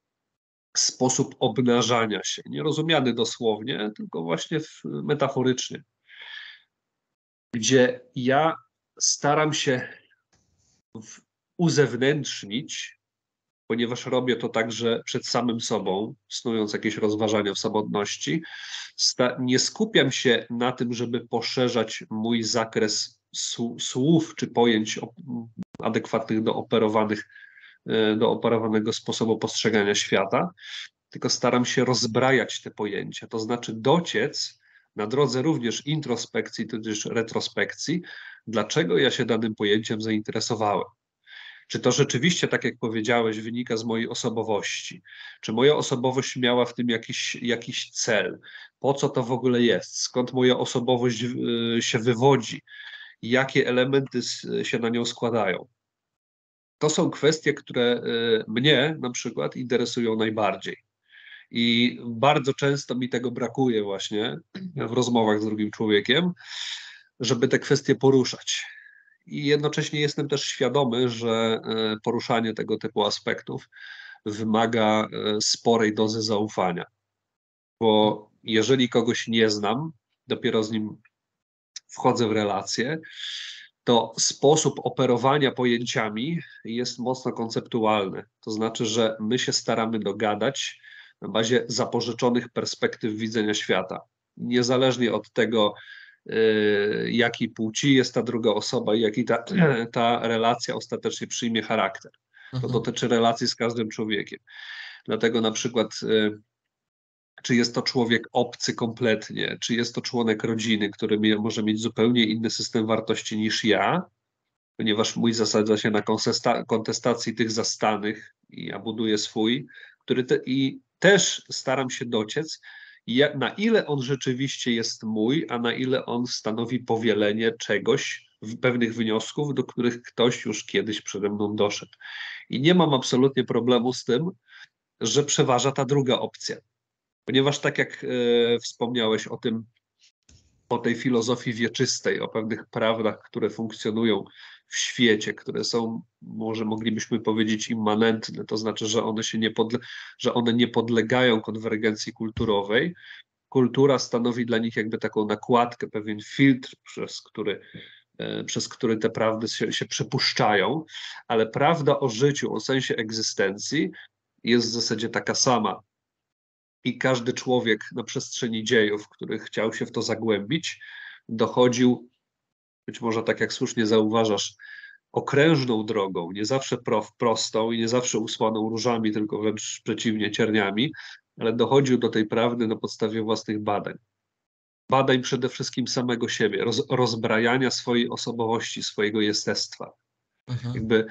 sposób obnażania się, nie rozumiany dosłownie, tylko właśnie metaforycznie, gdzie ja staram się uzewnętrznić, ponieważ robię to także przed samym sobą, snując jakieś rozważania w samotności, nie skupiam się na tym, żeby poszerzać mój zakres słów czy pojęć adekwatnych do operowanego sposobu postrzegania świata, tylko staram się rozbrajać te pojęcia, to znaczy dociec na drodze również introspekcji, to też retrospekcji, dlaczego ja się danym pojęciem zainteresowałem. Czy to rzeczywiście, tak jak powiedziałeś, wynika z mojej osobowości? Czy moja osobowość miała w tym jakiś cel? Po co to w ogóle jest? Skąd moja osobowość się wywodzi? Jakie elementy się na nią składają? To są kwestie, które mnie na przykład interesują najbardziej. I bardzo często mi tego brakuje właśnie w rozmowach z drugim człowiekiem, żeby te kwestie poruszać. I jednocześnie jestem też świadomy, że poruszanie tego typu aspektów wymaga sporej dozy zaufania. Bo jeżeli kogoś nie znam, dopiero z nim wchodzę w relację, to sposób operowania pojęciami jest mocno konceptualny. To znaczy, że my się staramy dogadać na bazie zapożyczonych perspektyw widzenia świata. Niezależnie od tego, jakiej płci jest ta druga osoba i jaki ta relacja ostatecznie przyjmie charakter. To dotyczy relacji z każdym człowiekiem. Dlatego na przykład czy jest to człowiek obcy kompletnie, czy jest to członek rodziny, który może mieć zupełnie inny system wartości niż ja, ponieważ mój zasadza się na kontestacji tych zastanych i ja buduję swój, i też staram się dociec, na ile on rzeczywiście jest mój, a na ile on stanowi powielenie czegoś, pewnych wniosków, do których ktoś już kiedyś przede mną doszedł. I nie mam absolutnie problemu z tym, że przeważa ta druga opcja. Ponieważ tak jak wspomniałeś o tej filozofii wieczystej, o pewnych prawdach, które funkcjonują w świecie, które są, może moglibyśmy powiedzieć, immanentne, to znaczy, że one nie podlegają konwergencji kulturowej. Kultura stanowi dla nich jakby taką nakładkę, pewien filtr, przez który przez który te prawdy się przepuszczają, ale prawda o życiu, o sensie egzystencji jest w zasadzie taka sama. I każdy człowiek na przestrzeni dziejów, który chciał się w to zagłębić, dochodził, być może tak jak słusznie zauważasz, okrężną drogą, nie zawsze prostą i nie zawsze usłaną różami, tylko wręcz przeciwnie, cierniami, ale dochodził do tej prawdy na podstawie własnych badań. Badań przede wszystkim samego siebie, rozbrajania swojej osobowości, swojego jestestwa. Jakby,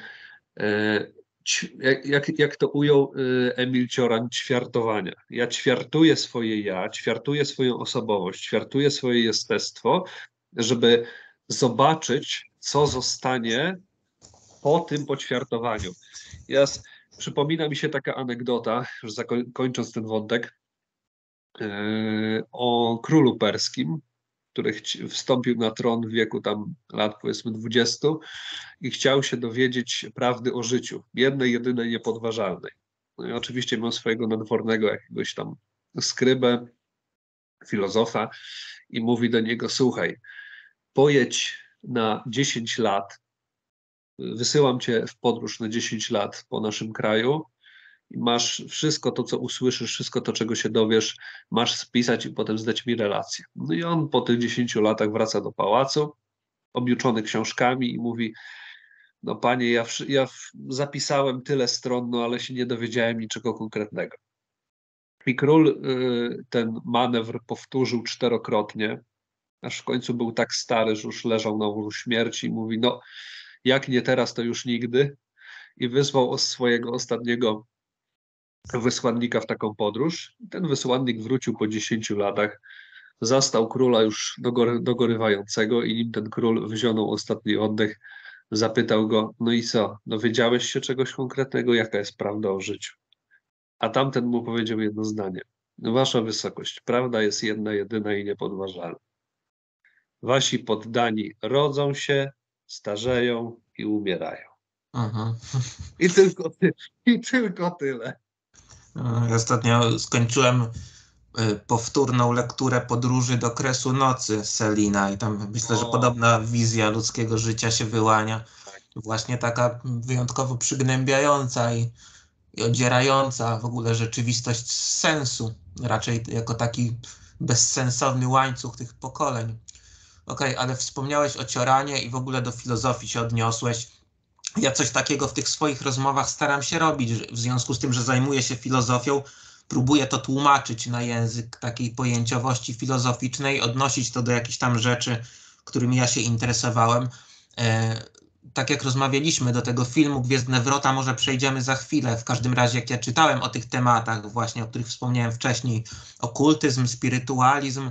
jak to ujął Emil Cioran, ćwiartowania. Ja ćwiartuję swoje ja, ćwiartuję swoją osobowość, ćwiartuję swoje jestestwo, żeby zobaczyć, co zostanie po tym poćwiartowaniu. Przypomina mi się taka anegdota, już kończąc ten wątek, o królu perskim, który wstąpił na tron w wieku tam lat powiedzmy 20 i chciał się dowiedzieć prawdy o życiu, jednej, jedynej, niepodważalnej. No i oczywiście miał swojego nadwornego jakiegoś tam skrybę, filozofa i mówi do niego: słuchaj, pojedź na 10 lat, wysyłam cię w podróż na 10 lat po naszym kraju i masz wszystko to, co usłyszysz, wszystko to, czego się dowiesz, masz spisać i potem zdać mi relację. No i on po tych 10 latach wraca do pałacu, objuczony książkami i mówi: no panie, ja zapisałem tyle stron, no ale się nie dowiedziałem niczego konkretnego. I król ten manewr powtórzył 4-krotnie, aż w końcu był tak stary, że już leżał na łożu śmierci i mówi: no jak nie teraz, to już nigdy. I wysłał swojego ostatniego wysłannika w taką podróż. Ten wysłannik wrócił po 10 latach, zastał króla już dogorywającego i nim ten król wzionął ostatni oddech, zapytał go: no i co, dowiedziałeś się czegoś konkretnego, jaka jest prawda o życiu? A tamten mu powiedział jedno zdanie: wasza wysokość, prawda jest jedna, jedyna i niepodważalna. Wasi poddani rodzą się, starzeją i umierają. I tylko tyle. Ostatnio skończyłem powtórną lekturę Podróży do kresu nocy Selina i tam myślę, że podobna wizja ludzkiego życia się wyłania. Właśnie taka wyjątkowo przygnębiająca i odzierająca w ogóle rzeczywistość z sensu, raczej jako taki bezsensowny łańcuch tych pokoleń. Okej, ale wspomniałeś o Cioranie i w ogóle do filozofii się odniosłeś. Ja coś takiego w tych swoich rozmowach staram się robić, w związku z tym, że zajmuję się filozofią, próbuję to tłumaczyć na język takiej pojęciowości filozoficznej, odnosić to do jakichś tam rzeczy, którymi ja się interesowałem. Tak jak rozmawialiśmy do tego filmu Gwiezdne Wrota, może przejdziemy za chwilę. W każdym razie, jak ja czytałem o tych tematach właśnie, o których wspomniałem wcześniej, okultyzm, spirytualizm,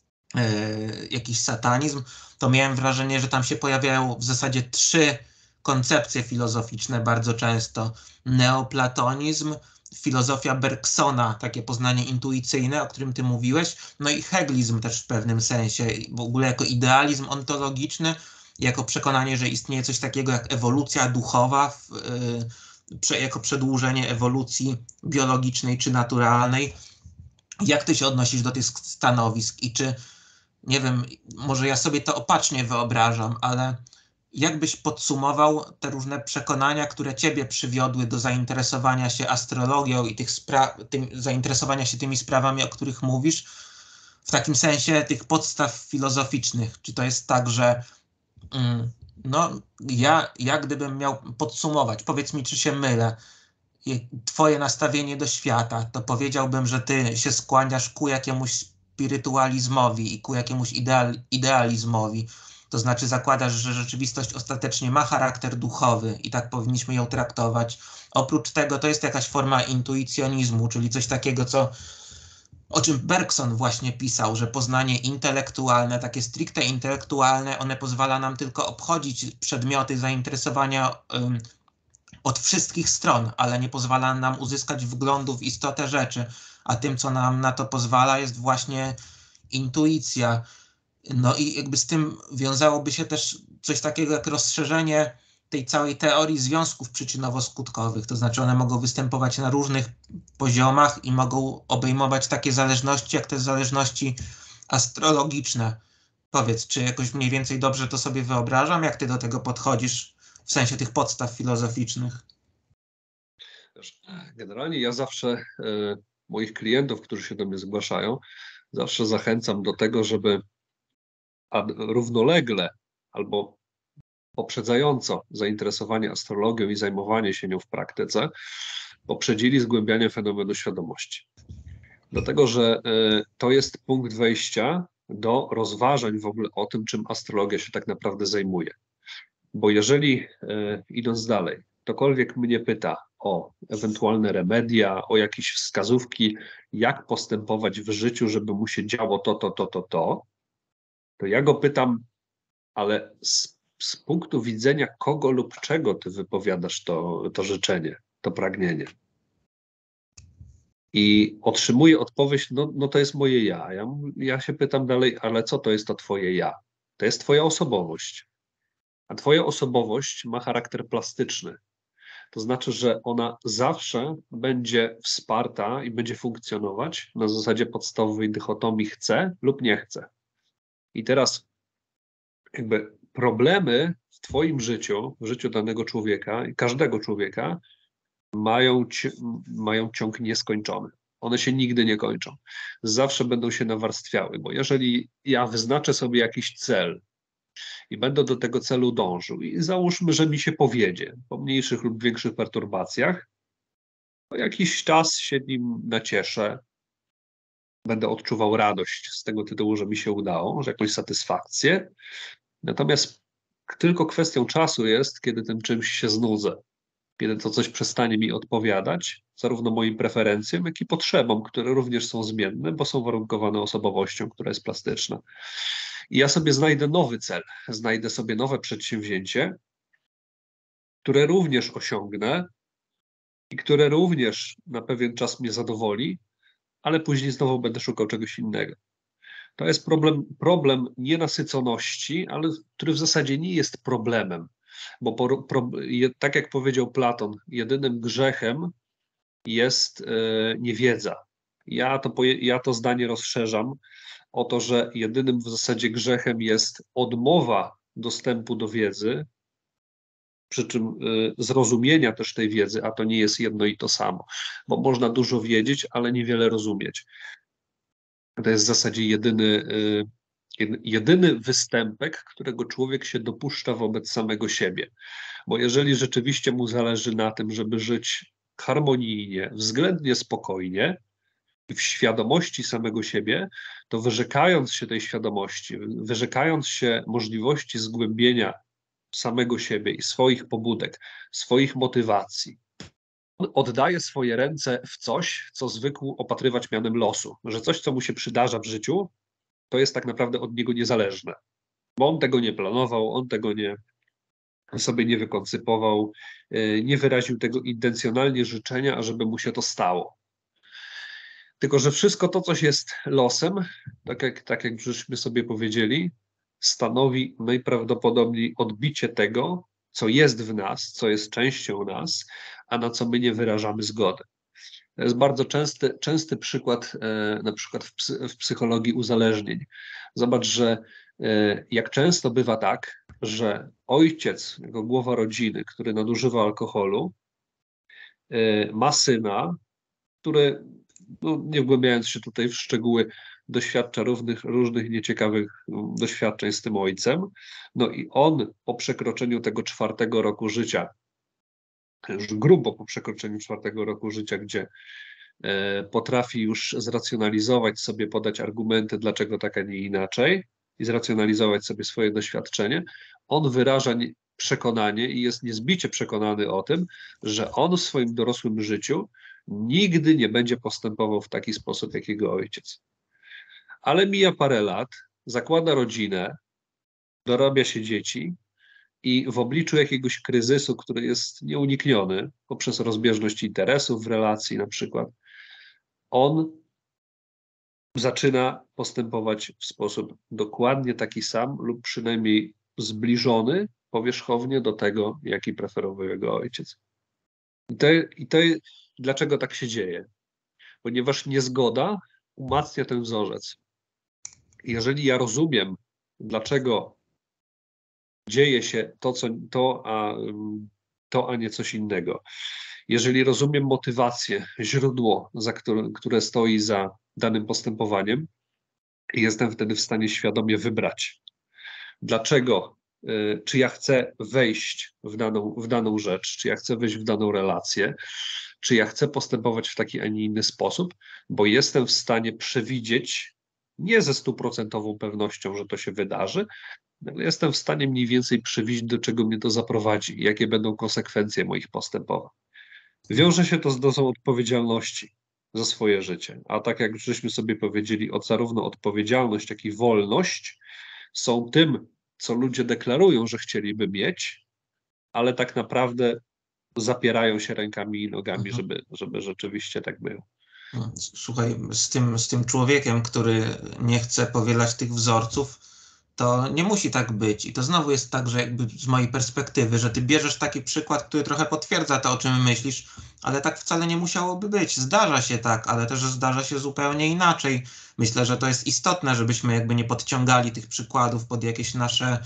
jakiś satanizm, to miałem wrażenie, że tam się pojawiają w zasadzie 3 koncepcje filozoficzne bardzo często. Neoplatonizm, filozofia Bergsona, takie poznanie intuicyjne, o którym ty mówiłeś, no i hegelizm też w pewnym sensie, w ogóle jako idealizm ontologiczny, jako przekonanie, że istnieje coś takiego jak ewolucja duchowa, jako przedłużenie ewolucji biologicznej czy naturalnej. Jak ty się odnosisz do tych stanowisk i czy, nie wiem, może ja sobie to opacznie wyobrażam, ale jak byś podsumował te różne przekonania, które ciebie przywiodły do zainteresowania się astrologią i zainteresowania się tymi sprawami, o których mówisz, w takim sensie tych podstaw filozoficznych? Czy to jest tak, że no, ja gdybym miał podsumować, powiedz mi, czy się mylę, twoje nastawienie do świata, to powiedziałbym, że ty się skłaniasz ku jakiemuś spirytualizmowi i ku jakiemuś idealizmowi. To znaczy zakładasz, że rzeczywistość ostatecznie ma charakter duchowy i tak powinniśmy ją traktować. Oprócz tego to jest jakaś forma intuicjonizmu, czyli coś takiego, o czym Bergson właśnie pisał, że poznanie intelektualne, takie stricte intelektualne, one pozwala nam tylko obchodzić przedmioty zainteresowania od wszystkich stron, ale nie pozwala nam uzyskać wglądu w istotę rzeczy, a tym, co nam na to pozwala, jest właśnie intuicja. No i jakby z tym wiązałoby się też coś takiego jak rozszerzenie tej całej teorii związków przyczynowo-skutkowych, to znaczy one mogą występować na różnych poziomach i mogą obejmować takie zależności, jak te zależności astrologiczne. Powiedz, czy jakoś mniej więcej dobrze to sobie wyobrażam? Jak ty do tego podchodzisz w sensie tych podstaw filozoficznych? Wiesz, generalnie ja zawsze moich klientów, którzy się do mnie zgłaszają, zawsze zachęcam do tego, żeby równolegle albo poprzedzająco zainteresowanie astrologią i zajmowanie się nią w praktyce poprzedzili zgłębianie fenomenu świadomości. Dlatego, że to jest punkt wejścia do rozważań w ogóle o tym, czym astrologia się tak naprawdę zajmuje. Bo jeżeli, idąc dalej, ktokolwiek mnie pyta o ewentualne remedia, o jakieś wskazówki, jak postępować w życiu, żeby mu się działo to ja go pytam, ale z punktu widzenia kogo lub czego ty wypowiadasz to życzenie, to pragnienie. I otrzymuję odpowiedź, no to jest moje ja. Ja się pytam dalej, ale co to jest to twoje ja? To jest twoja osobowość. A twoja osobowość ma charakter plastyczny. To znaczy, że ona zawsze będzie wsparta i będzie funkcjonować na zasadzie podstawowej dychotomii chcę lub nie chcę. I teraz jakby problemy w twoim życiu, w życiu danego człowieka, każdego człowieka, mają ciąg nieskończony. One się nigdy nie kończą. Zawsze będą się nawarstwiały, bo jeżeli ja wyznaczę sobie jakiś cel i będę do tego celu dążył i załóżmy, że mi się powiedzie po mniejszych lub większych perturbacjach, to jakiś czas się nim nacieszę, będę odczuwał radość z tego tytułu, że mi się udało, że jakąś satysfakcję. Natomiast tylko kwestią czasu jest, kiedy tym czymś się znudzę, kiedy to coś przestanie mi odpowiadać, zarówno moim preferencjom, jak i potrzebom, które również są zmienne, bo są warunkowane osobowością, która jest plastyczna. I ja sobie znajdę nowy cel, znajdę sobie nowe przedsięwzięcie, które również osiągnę i które również na pewien czas mnie zadowoli, ale później znowu będę szukał czegoś innego. To jest problem nienasyconości, ale który w zasadzie nie jest problemem, bo tak jak powiedział Platon, jedynym grzechem jest niewiedza. Ja to zdanie rozszerzam o to, że jedynym w zasadzie grzechem jest odmowa dostępu do wiedzy, przy czym zrozumienia też tej wiedzy, a to nie jest jedno i to samo, bo można dużo wiedzieć, ale niewiele rozumieć. To jest w zasadzie jedyny występek, którego człowiek się dopuszcza wobec samego siebie. Bo jeżeli rzeczywiście mu zależy na tym, żeby żyć harmonijnie, względnie spokojnie, w świadomości samego siebie, to wyrzekając się tej świadomości, wyrzekając się możliwości zgłębienia samego siebie i swoich pobudek, swoich motywacji, on oddaje swoje ręce w coś, co zwykł opatrywać mianem losu, że coś, co mu się przydarza w życiu, to jest tak naprawdę od niego niezależne, bo on tego nie planował, on tego sobie nie wykoncypował, nie wyraził tego intencjonalnie życzenia, ażeby mu się to stało. Tylko że wszystko to, coś jest losem, tak jak żeśmy sobie powiedzieli, stanowi najprawdopodobniej odbicie tego, co jest w nas, co jest częścią nas, a na co my nie wyrażamy zgody. To jest bardzo częsty przykład, na przykład w psychologii uzależnień. Zobacz, że jak często bywa tak, że ojciec, jako głowa rodziny, który nadużywa alkoholu, ma syna, który, no nie wgłębiając się tutaj w szczegóły, doświadcza różnych nieciekawych doświadczeń z tym ojcem. No i on po przekroczeniu tego 4. roku życia, już grubo po przekroczeniu 4. roku życia, gdzie potrafi już zracjonalizować sobie, podać argumenty, dlaczego tak, a nie inaczej, i zracjonalizować sobie swoje doświadczenie, on wyraża przekonanie i jest niezbicie przekonany o tym, że on w swoim dorosłym życiu nigdy nie będzie postępował w taki sposób, jak jego ojciec. Ale mija parę lat, zakłada rodzinę, dorabia się dzieci i w obliczu jakiegoś kryzysu, który jest nieunikniony poprzez rozbieżność interesów w relacji na przykład, on zaczyna postępować w sposób dokładnie taki sam lub przynajmniej zbliżony powierzchownie do tego, jaki preferował jego ojciec. Dlaczego tak się dzieje? Ponieważ niezgoda umacnia ten wzorzec. Jeżeli ja rozumiem dlaczego dzieje się to, a nie coś innego. Jeżeli rozumiem motywację, źródło, które stoi za danym postępowaniem, jestem wtedy w stanie świadomie wybrać, dlaczego, czy ja chcę wejść w daną rzecz, czy ja chcę wejść w daną relację, czy ja chcę postępować w taki, a nie inny sposób, bo jestem w stanie przewidzieć, nie ze 100% pewnością, że to się wydarzy, ale jestem w stanie mniej więcej przewidzieć, do czego mnie to zaprowadzi, jakie będą konsekwencje moich postępowań. Wiąże się to z dozą odpowiedzialności za swoje życie, a tak jak żeśmy sobie powiedzieli, zarówno odpowiedzialność, jak i wolność są tym, co ludzie deklarują, że chcieliby mieć, ale tak naprawdę zapierają się rękami i nogami, żeby rzeczywiście tak było. Słuchaj, z tym człowiekiem, który nie chce powielać tych wzorców, to nie musi tak być. I to znowu jest tak, że jakby z mojej perspektywy, że ty bierzesz taki przykład, który trochę potwierdza to, o czym myślisz, ale tak wcale nie musiałoby być. Zdarza się tak, ale też zdarza się zupełnie inaczej. Myślę, że to jest istotne, żebyśmy jakby nie podciągali tych przykładów pod jakieś nasze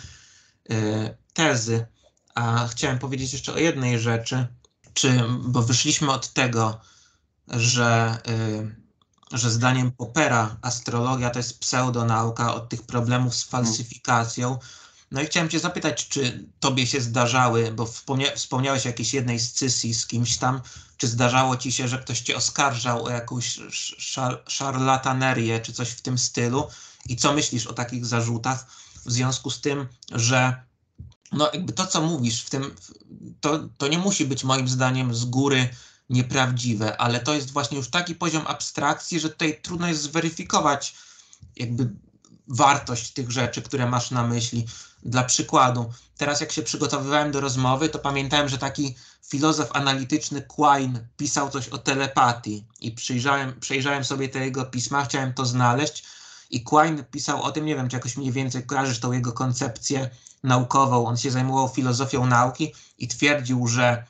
tezy. A chciałem powiedzieć jeszcze o jednej rzeczy, bo wyszliśmy od tego, że zdaniem Poppera astrologia to jest pseudonauka, od tych problemów z falsyfikacją. No i chciałem cię zapytać, czy tobie się zdarzały, bo wspomniałeś o jakiejś jednej scysji z kimś tam, czy zdarzało ci się, że ktoś cię oskarżał o jakąś szarlatanerię, czy coś w tym stylu? I co myślisz o takich zarzutach w związku z tym, że no jakby to, co mówisz w tym, to nie musi być moim zdaniem z góry nieprawdziwe, ale to jest właśnie już taki poziom abstrakcji, że tutaj trudno jest zweryfikować jakby wartość tych rzeczy, które masz na myśli. Dla przykładu, teraz jak się przygotowywałem do rozmowy, to pamiętałem, że taki filozof analityczny Quine pisał coś o telepatii i przejrzałem sobie te jego pisma, chciałem to znaleźć i Quine pisał o tym, nie wiem, czy jakoś mniej więcej kojarzysz tą jego koncepcję naukową, on się zajmował filozofią nauki i twierdził, że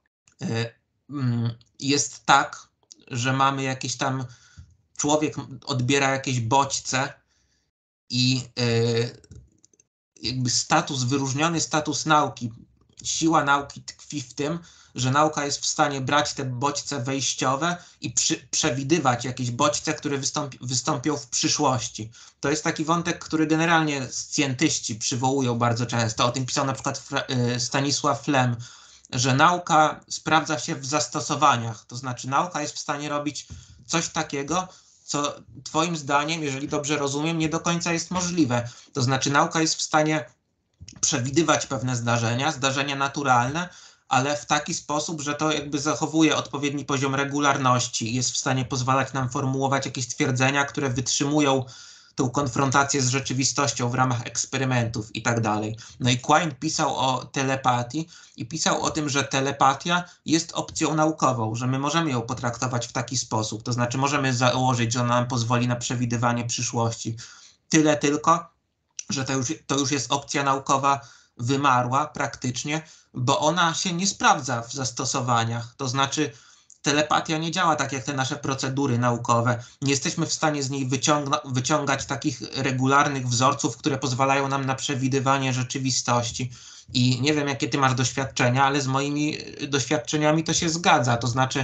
jest tak, że mamy jakieś tam, człowiek odbiera jakieś bodźce i jakby wyróżniony status nauki, siła nauki tkwi w tym, że nauka jest w stanie brać te bodźce wejściowe i przewidywać jakieś bodźce, które wystąpią w przyszłości. To jest taki wątek, który generalnie scjentyści przywołują bardzo często. O tym pisał na przykład Stanisław Lem, że nauka sprawdza się w zastosowaniach, to znaczy nauka jest w stanie robić coś takiego, co twoim zdaniem, jeżeli dobrze rozumiem, nie do końca jest możliwe. To znaczy nauka jest w stanie przewidywać pewne zdarzenia naturalne, ale w taki sposób, że to jakby zachowuje odpowiedni poziom regularności i jest w stanie pozwalać nam formułować jakieś twierdzenia, które wytrzymują tą konfrontację z rzeczywistością w ramach eksperymentów i tak dalej. No i Quine pisał o telepatii i pisał o tym, że telepatia jest opcją naukową, że my możemy ją potraktować w taki sposób, to znaczy możemy założyć, że ona nam pozwoli na przewidywanie przyszłości. Tyle tylko, że to już jest opcja naukowa wymarła praktycznie, bo ona się nie sprawdza w zastosowaniach, to znaczy telepatia nie działa tak jak te nasze procedury naukowe. Nie jesteśmy w stanie z niej wyciągać takich regularnych wzorców, które pozwalają nam na przewidywanie rzeczywistości. I nie wiem, jakie ty masz doświadczenia, ale z moimi doświadczeniami to się zgadza. To znaczy,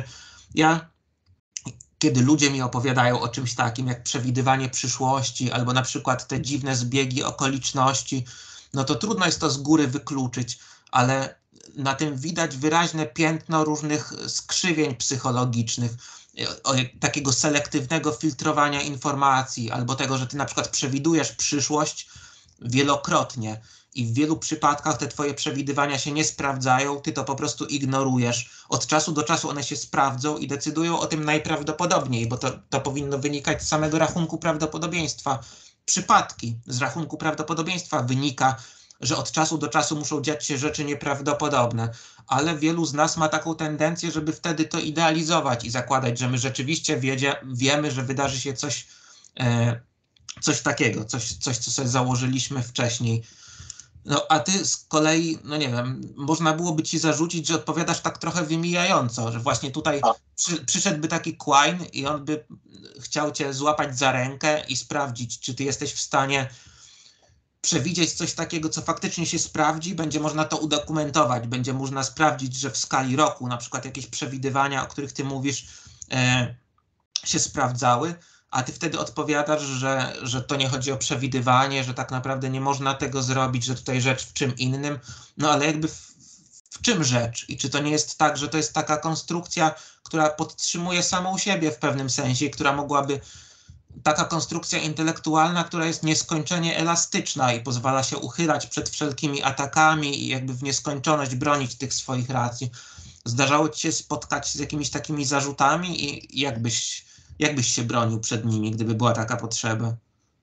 kiedy ludzie mi opowiadają o czymś takim, jak przewidywanie przyszłości, albo na przykład te dziwne zbiegi okoliczności, no to trudno jest to z góry wykluczyć, ale na tym widać wyraźne piętno różnych skrzywień psychologicznych, takiego selektywnego filtrowania informacji, albo tego, że ty na przykład przewidujesz przyszłość wielokrotnie i w wielu przypadkach te twoje przewidywania się nie sprawdzają, ty to po prostu ignorujesz. Od czasu do czasu one się sprawdzą i decydują o tym najprawdopodobniej, bo to powinno wynikać z samego rachunku prawdopodobieństwa. Przypadki z rachunku prawdopodobieństwa wynika, że od czasu do czasu muszą dziać się rzeczy nieprawdopodobne, ale wielu z nas ma taką tendencję, żeby wtedy to idealizować i zakładać, że my rzeczywiście wiemy, że wydarzy się coś takiego, coś, co sobie założyliśmy wcześniej. No a ty z kolei, no nie wiem, można byłoby ci zarzucić, że odpowiadasz tak trochę wymijająco, że właśnie tutaj przyszedłby taki Quine i on by chciał cię złapać za rękę i sprawdzić, czy ty jesteś w stanie przewidzieć coś takiego, co faktycznie się sprawdzi, będzie można to udokumentować, będzie można sprawdzić, że w skali roku na przykład jakieś przewidywania, o których ty mówisz, się sprawdzały, a ty wtedy odpowiadasz, że to nie chodzi o przewidywanie, że tak naprawdę nie można tego zrobić, że tutaj rzecz w czym innym, no ale jakby w czym rzecz? I czy to nie jest tak, że to jest taka konstrukcja, która podtrzymuje samą siebie w pewnym sensie, która mogłaby, taka konstrukcja intelektualna, która jest nieskończenie elastyczna i pozwala się uchylać przed wszelkimi atakami i jakby w nieskończoność bronić tych swoich racji. Zdarzało ci się spotkać z jakimiś takimi zarzutami i jakbyś się bronił przed nimi, gdyby była taka potrzeba?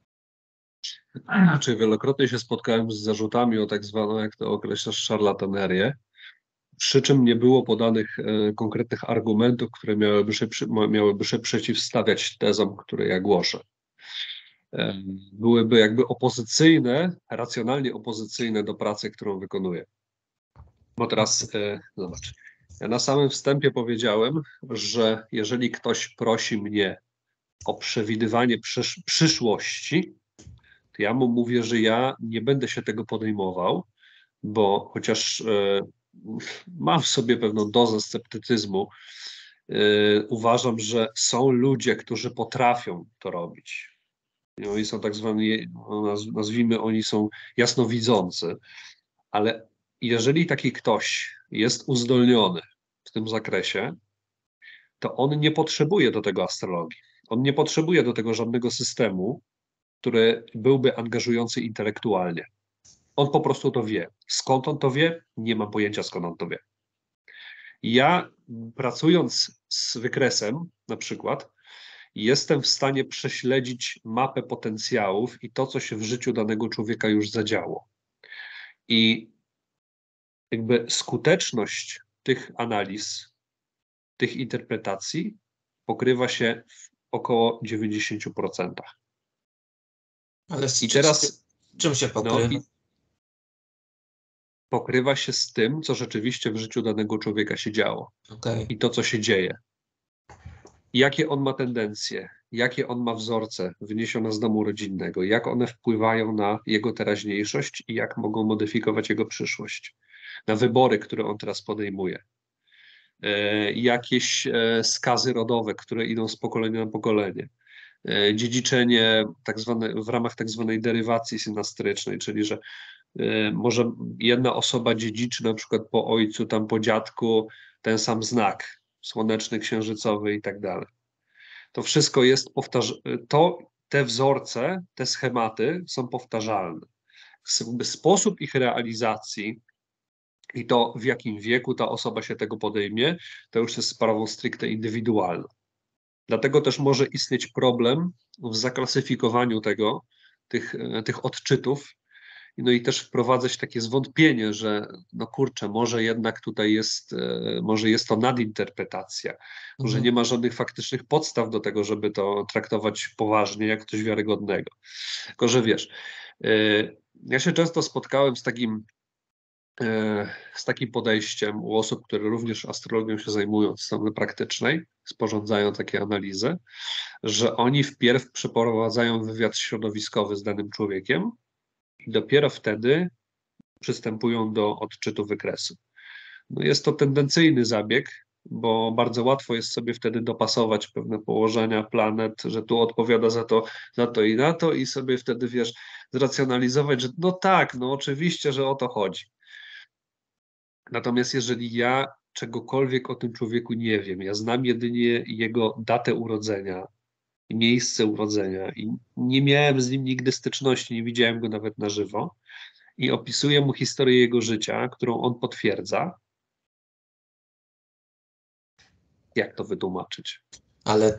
Czyli wielokrotnie się spotkałem z zarzutami o tak zwaną, jak to określasz, szarlatanerię, przy czym nie było podanych konkretnych argumentów, które miałyby się przeciwstawiać tezom, które ja głoszę. Byłyby jakby opozycyjne, racjonalnie opozycyjne do pracy, którą wykonuję. Bo teraz zobacz, ja na samym wstępie powiedziałem, że jeżeli ktoś prosi mnie o przewidywanie przyszłości, to ja mu mówię, że ja nie będę się tego podejmował, bo chociaż mam w sobie pewną dozę sceptycyzmu, uważam, że są ludzie, którzy potrafią to robić. I oni są tak zwani, nazwijmy, oni są jasnowidzący, ale jeżeli taki ktoś jest uzdolniony w tym zakresie, to on nie potrzebuje do tego astrologii. On nie potrzebuje do tego żadnego systemu, który byłby angażujący intelektualnie. On po prostu to wie. Skąd on to wie? Nie mam pojęcia, skąd on to wie. Ja, pracując z wykresem, na przykład, jestem w stanie prześledzić mapę potencjałów i to, co się w życiu danego człowieka już zadziało. I jakby skuteczność tych analiz, tych interpretacji pokrywa się w około 90%. Ale I teraz czym się pokrywa? Pokrywa się z tym, co rzeczywiście w życiu danego człowieka się działo. Okay. I to, co się dzieje. Jakie on ma tendencje, jakie on ma wzorce wyniesione z domu rodzinnego, jak one wpływają na jego teraźniejszość i jak mogą modyfikować jego przyszłość, na wybory, które on teraz podejmuje. Jakieś skazy rodowe, które idą z pokolenia na pokolenie. Dziedziczenie w ramach tak zwanej derywacji synastrycznej, czyli że może jedna osoba dziedziczy na przykład po ojcu, tam po dziadku ten sam znak słoneczny, księżycowy i tak dalej. To wszystko jest te wzorce, te schematy są powtarzalne. Sposób ich realizacji i to, w jakim wieku ta osoba się tego podejmie, to już jest sprawą stricte indywidualną. Dlatego też może istnieć problem w zaklasyfikowaniu tych odczytów, no i też wprowadzać takie zwątpienie, że no kurczę, może jednak tutaj może jest to nadinterpretacja, może nie ma żadnych faktycznych podstaw do tego, żeby to traktować poważnie, jak coś wiarygodnego. Tylko że wiesz, ja się często spotkałem z takim podejściem u osób, które również astrologią się zajmują od strony praktycznej, sporządzają takie analizy, że oni wpierw przeprowadzają wywiad środowiskowy z danym człowiekiem i dopiero wtedy przystępują do odczytu wykresu. No jest to tendencyjny zabieg, bo bardzo łatwo jest sobie wtedy dopasować pewne położenia planet, że tu odpowiada za to i na to i sobie wtedy, wiesz, zracjonalizować, że no tak, no oczywiście, że o to chodzi. Natomiast jeżeli ja czegokolwiek o tym człowieku nie wiem, ja znam jedynie jego datę urodzenia, miejsce urodzenia i nie miałem z nim nigdy styczności, nie widziałem go nawet na żywo i opisuję mu historię jego życia, którą on potwierdza. Jak to wytłumaczyć? Ale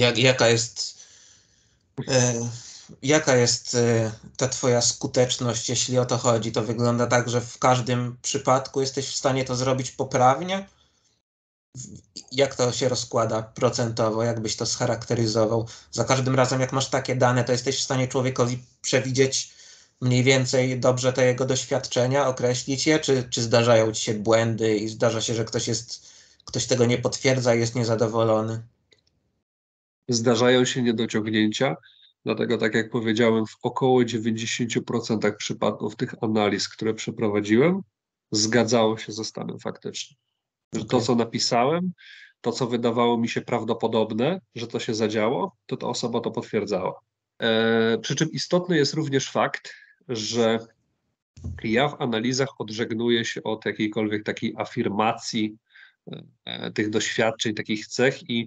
jaka jest ta twoja skuteczność, jeśli o to chodzi? To wygląda tak, że w każdym przypadku jesteś w stanie to zrobić poprawnie? Jak to się rozkłada procentowo? Jak byś to scharakteryzował? Za każdym razem, jak masz takie dane, to jesteś w stanie człowiekowi przewidzieć mniej więcej dobrze te jego doświadczenia, określić je? Czy zdarzają ci się błędy i zdarza się, że ktoś tego nie potwierdza i jest niezadowolony? Zdarzają się niedociągnięcia, Dlatego, tak jak powiedziałem, w około 90% przypadków tych analiz, które przeprowadziłem, zgadzało się ze stanem faktycznym. Że to, Okej. co napisałem, to, co wydawało mi się prawdopodobne, że to się zadziało, to ta osoba to potwierdzała. Przy czym istotny jest również fakt, że ja w analizach odżegnuję się od jakiejkolwiek takiej afirmacji tych doświadczeń, takich cech i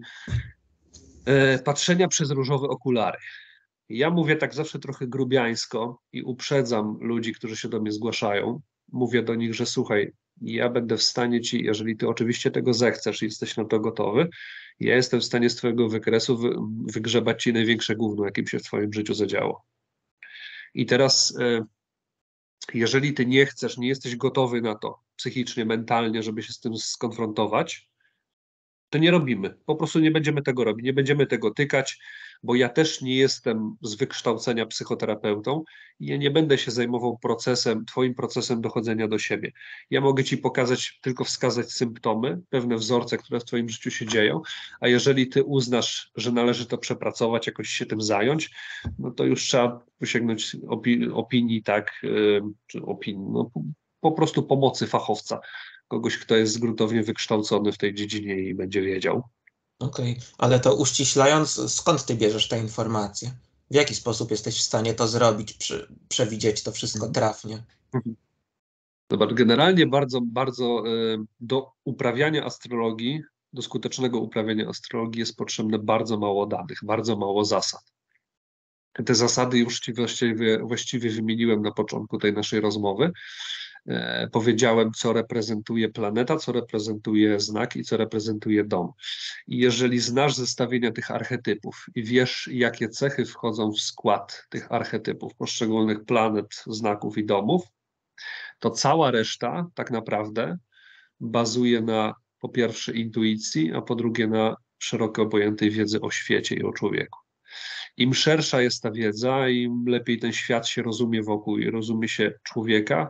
patrzenia przez różowe okulary. Ja mówię tak zawsze trochę grubiańsko i uprzedzam ludzi, którzy się do mnie zgłaszają. Mówię do nich, że słuchaj, ja będę w stanie ci, jeżeli ty oczywiście tego zechcesz i jesteś na to gotowy, ja jestem w stanie z twojego wykresu wygrzebać ci największe gówno, jakim się w twoim życiu zadziało. I teraz, jeżeli ty nie chcesz, nie jesteś gotowy na to psychicznie, mentalnie, żeby się z tym skonfrontować, to nie robimy. Po prostu nie będziemy tego robić, nie będziemy tego tykać, bo ja też nie jestem z wykształcenia psychoterapeutą i ja nie będę się zajmował twoim procesem dochodzenia do siebie. Ja mogę ci pokazać, tylko wskazać symptomy, pewne wzorce, które w twoim życiu się dzieją, a jeżeli ty uznasz, że należy to przepracować, jakoś się tym zająć, no to już trzeba posięgnąć opinii, tak, czy opinii, no, po prostu pomocy fachowca, kogoś, kto jest gruntownie wykształcony w tej dziedzinie i będzie wiedział. Okej. Ale to uściślając, skąd ty bierzesz te informacje? W jaki sposób jesteś w stanie to zrobić, przewidzieć to wszystko trafnie? Zobacz, generalnie bardzo, bardzo do uprawiania astrologii, do skutecznego uprawiania astrologii jest potrzebne bardzo mało danych, bardzo mało zasad. Te zasady już ci właściwie wymieniłem na początku tej naszej rozmowy. Powiedziałem, co reprezentuje planeta, co reprezentuje znak i co reprezentuje dom. I jeżeli znasz zestawienia tych archetypów i wiesz, jakie cechy wchodzą w skład tych archetypów, poszczególnych planet, znaków i domów, to cała reszta tak naprawdę bazuje na po pierwsze intuicji, a po drugie na szeroko pojętej wiedzy o świecie i o człowieku. Im szersza jest ta wiedza, im lepiej ten świat się rozumie wokół i rozumie się człowieka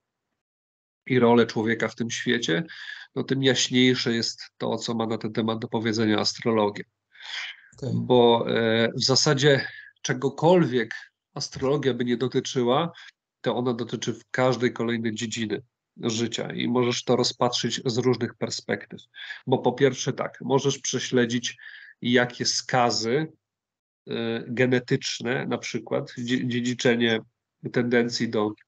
i rolę człowieka w tym świecie, no tym jaśniejsze jest to, co ma na ten temat do powiedzenia astrologia. Okej. Bo w zasadzie czegokolwiek astrologia by nie dotyczyła, to ona dotyczy w każdej kolejnej dziedziny życia i możesz to rozpatrzyć z różnych perspektyw. Bo po pierwsze tak, możesz prześledzić, jakie skazy genetyczne, na przykład dziedziczenie tendencji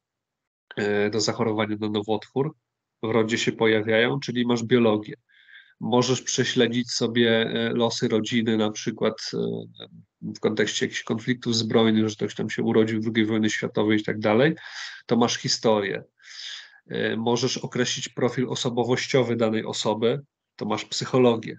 do zachorowania na nowotwór w rodzie się pojawiają, czyli masz biologię. Możesz prześledzić sobie losy rodziny, na przykład w kontekście jakichś konfliktów zbrojnych, że ktoś tam się urodził w II wojny światowej i tak dalej, to masz historię. Możesz określić profil osobowościowy danej osoby, to masz psychologię.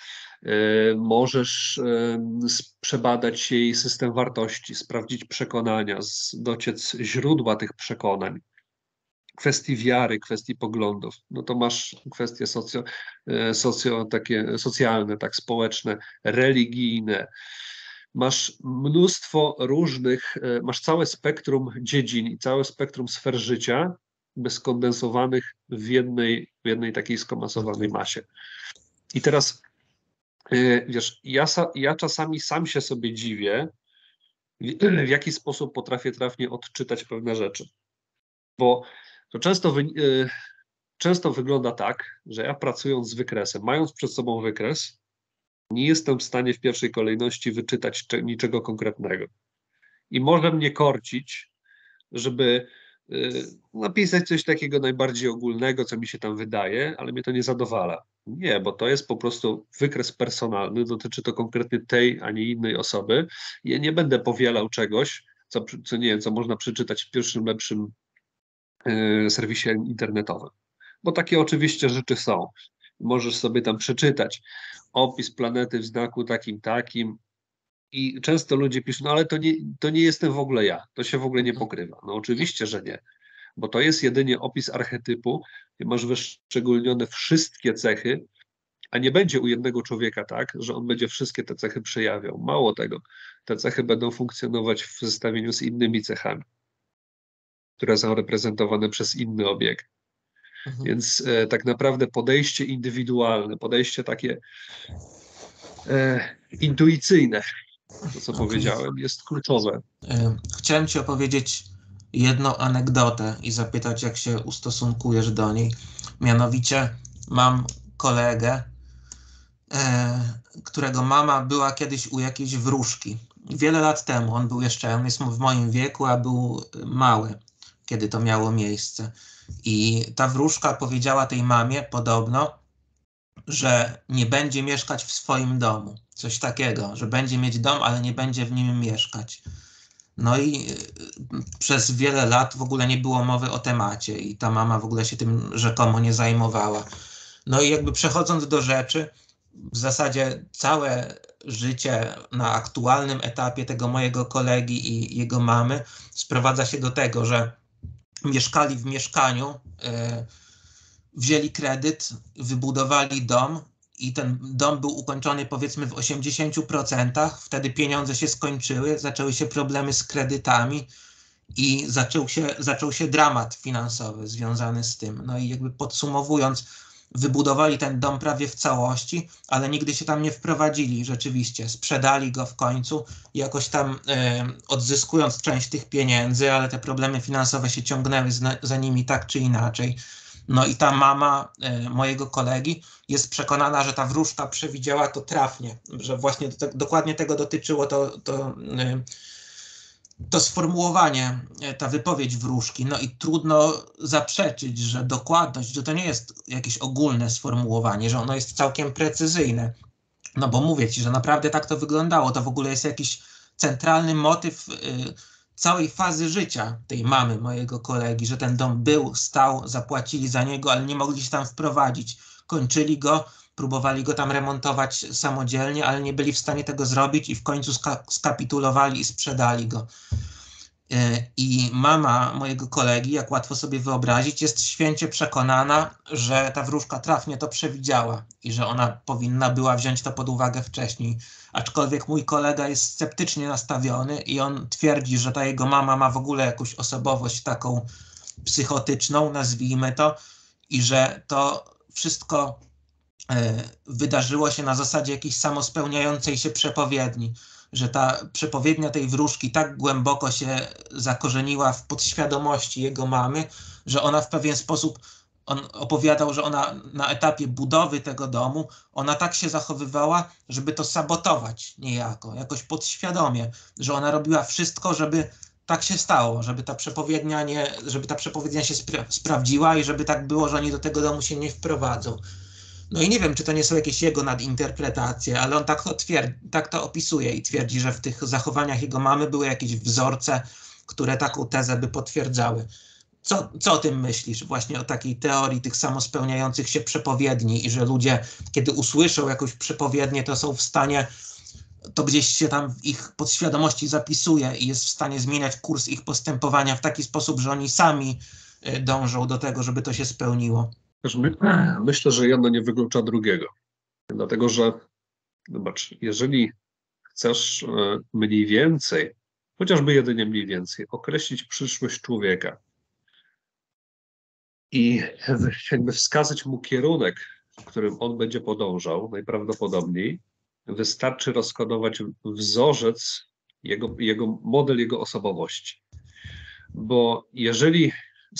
Możesz przebadać jej system wartości, sprawdzić przekonania, dociec źródła tych przekonań, kwestii wiary, kwestii poglądów. No to masz kwestie takie socjalne, tak, społeczne, religijne. Masz mnóstwo różnych, masz całe spektrum dziedzin i całe spektrum sfer życia skondensowanych w jednej takiej skomasowanej masie. I teraz wiesz, ja czasami sam się sobie dziwię, w jaki sposób potrafię trafnie odczytać pewne rzeczy. Bo to często wygląda tak, że ja pracując z wykresem, mając przed sobą wykres, nie jestem w stanie w pierwszej kolejności wyczytać niczego konkretnego. I może mnie korcić, żeby napisać coś takiego najbardziej ogólnego, co mi się tam wydaje, ale mnie to nie zadowala. Nie, bo to jest po prostu wykres personalny, dotyczy to konkretnie tej, a nie innej osoby. Ja nie będę powielał czegoś, co nie wiem, co można przeczytać w pierwszym lepszym serwisie internetowym. Bo takie oczywiście rzeczy są. Możesz sobie tam przeczytać opis planety w znaku takim, i często ludzie piszą, no ale to nie jestem w ogóle ja, to się w ogóle nie pokrywa. No oczywiście, że nie, bo to jest jedynie opis archetypu, gdzie masz wyszczególnione wszystkie cechy, a nie będzie u jednego człowieka tak, że on będzie wszystkie te cechy przejawiał. Mało tego, te cechy będą funkcjonować w zestawieniu z innymi cechami, które są reprezentowane przez inny obiekt. Więc tak naprawdę podejście indywidualne, podejście takie intuicyjne To, co Okej. powiedziałem, jest kluczowe. Chciałem ci opowiedzieć jedną anegdotę i zapytać, jak się ustosunkujesz do niej. Mianowicie mam kolegę, którego mama była kiedyś u jakiejś wróżki. Wiele lat temu. On jest w moim wieku, a był mały, kiedy to miało miejsce. I ta wróżka powiedziała tej mamie podobno, że nie będzie mieszkać w swoim domu. Coś takiego, że będzie mieć dom, ale nie będzie w nim mieszkać. No i przez wiele lat w ogóle nie było mowy o temacie i ta mama w ogóle się tym rzekomo nie zajmowała. No i jakby przechodząc do rzeczy, w zasadzie całe życie na aktualnym etapie tego mojego kolegi i jego mamy sprowadza się do tego, że mieszkali w mieszkaniu, wzięli kredyt, wybudowali dom i ten dom był ukończony powiedzmy w 80%, wtedy pieniądze się skończyły, zaczęły się problemy z kredytami i zaczął się dramat finansowy związany z tym. No i jakby podsumowując, wybudowali ten dom prawie w całości, ale nigdy się tam nie wprowadzili rzeczywiście. Sprzedali go w końcu, jakoś tam odzyskując część tych pieniędzy, ale te problemy finansowe się ciągnęły za nimi tak czy inaczej. No i ta mama mojego kolegi jest przekonana, że ta wróżka przewidziała to trafnie, że właśnie dokładnie tego dotyczyło to sformułowanie, ta wypowiedź wróżki. No i trudno zaprzeczyć, że dokładność, że to nie jest jakieś ogólne sformułowanie, że ono jest całkiem precyzyjne. No bo mówię ci, że naprawdę tak to wyglądało. To w ogóle jest jakiś centralny motyw całej fazy życia tej mamy mojego kolegi, że ten dom był, stał, zapłacili za niego, ale nie mogli się tam wprowadzić. Kończyli go, próbowali go tam remontować samodzielnie, ale nie byli w stanie tego zrobić i w końcu skapitulowali i sprzedali go. I mama mojego kolegi, jak łatwo sobie wyobrazić, jest święcie przekonana, że ta wróżka trafnie to przewidziała i że ona powinna była wziąć to pod uwagę wcześniej. Aczkolwiek mój kolega jest sceptycznie nastawiony i on twierdzi, że ta jego mama ma w ogóle jakąś osobowość taką psychotyczną, nazwijmy to, i że to wszystko wydarzyło się na zasadzie jakiejś samospełniającej się przepowiedni, że ta przepowiednia tej wróżki tak głęboko się zakorzeniła w podświadomości jego mamy, że ona w pewien sposób, on opowiadał, że ona na etapie budowy tego domu, ona tak się zachowywała, żeby to sabotować niejako, jakoś podświadomie, że ona robiła wszystko, żeby tak się stało, żeby ta przepowiednia się sprawdziła i żeby tak było, że oni do tego domu się nie wprowadzą. No i nie wiem, czy to nie są jakieś jego nadinterpretacje, ale on tak to opisuje i twierdzi, że w tych zachowaniach jego mamy były jakieś wzorce, które taką tezę by potwierdzały. Co o tym myślisz? Właśnie o takiej teorii tych samospełniających się przepowiedni i że ludzie, kiedy usłyszą jakąś przepowiednię, to są w stanie, to gdzieś się tam w ich podświadomości zapisuje i jest w stanie zmieniać kurs ich postępowania w taki sposób, że oni sami dążą do tego, żeby to się spełniło. Myślę, że jedno nie wyklucza drugiego. Dlatego, że zobacz, jeżeli chcesz mniej więcej, chociażby jedynie mniej więcej, określić przyszłość człowieka i jakby wskazać mu kierunek, w którym on będzie podążał, najprawdopodobniej wystarczy rozkodować wzorzec, model jego osobowości. Bo jeżeli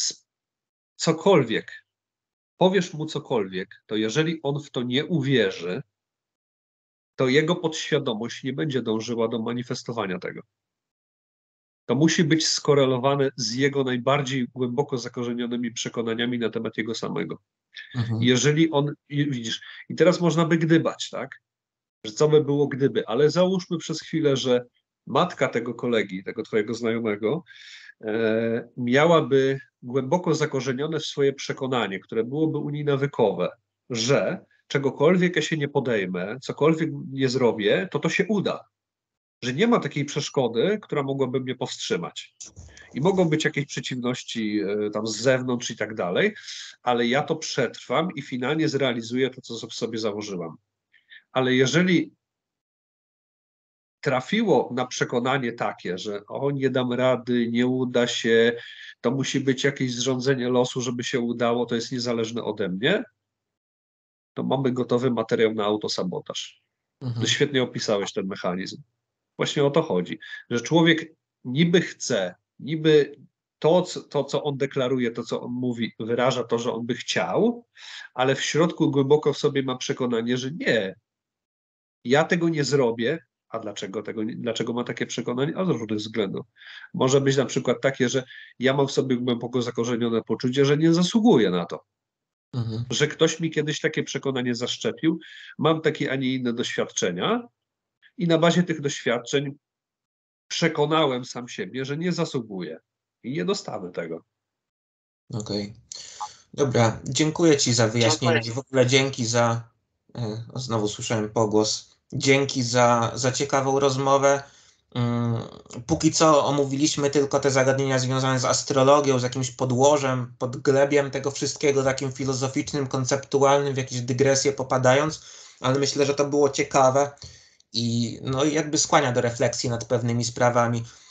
powiesz mu cokolwiek, to jeżeli on w to nie uwierzy, to jego podświadomość nie będzie dążyła do manifestowania tego. To musi być skorelowane z jego najbardziej głęboko zakorzenionymi przekonaniami na temat jego samego. Jeżeli on, widzisz, i teraz można by gdybać, tak? Że co by było gdyby, ale załóżmy przez chwilę, że matka tego kolegi, tego twojego znajomego, miałaby głęboko zakorzenione w swoje przekonanie, które byłoby u niej nawykowe, że czegokolwiek ja się nie podejmę, cokolwiek nie zrobię, to się uda. Że nie ma takiej przeszkody, która mogłaby mnie powstrzymać. I mogą być jakieś przeciwności tam z zewnątrz i tak dalej, ale ja to przetrwam i finalnie zrealizuję to, co sobie założyłam. Ale jeżeli trafiło na przekonanie takie, że nie dam rady, nie uda się, to musi być jakieś zrządzenie losu, żeby się udało, to jest niezależne ode mnie, to mamy gotowy materiał na autosabotaż. Świetnie opisałeś ten mechanizm. Właśnie o to chodzi, że człowiek niby chce, niby to, co on deklaruje, to, co on mówi, wyraża to, że on by chciał, ale w środku głęboko w sobie ma przekonanie, że nie, ja tego nie zrobię. A dlaczego ma takie przekonanie? A z różnych względów. Może być na przykład takie, że ja mam w sobie głęboko zakorzenione poczucie, że nie zasługuję na to. Mhm. Że ktoś mi kiedyś takie przekonanie zaszczepił, mam takie, a nie inne doświadczenia i na bazie tych doświadczeń przekonałem sam siebie, że nie zasługuję i nie dostanę tego. Okej. Dobra, dziękuję Ci za wyjaśnienie i w ogóle dzięki za, znowu słyszałem pogłos, dzięki za ciekawą rozmowę. Póki co omówiliśmy tylko te zagadnienia związane z astrologią, z jakimś podłożem, podglebiem tego wszystkiego, takim filozoficznym, konceptualnym, w jakieś dygresje popadając, ale myślę, że to było ciekawe i no jakby skłania do refleksji nad pewnymi sprawami.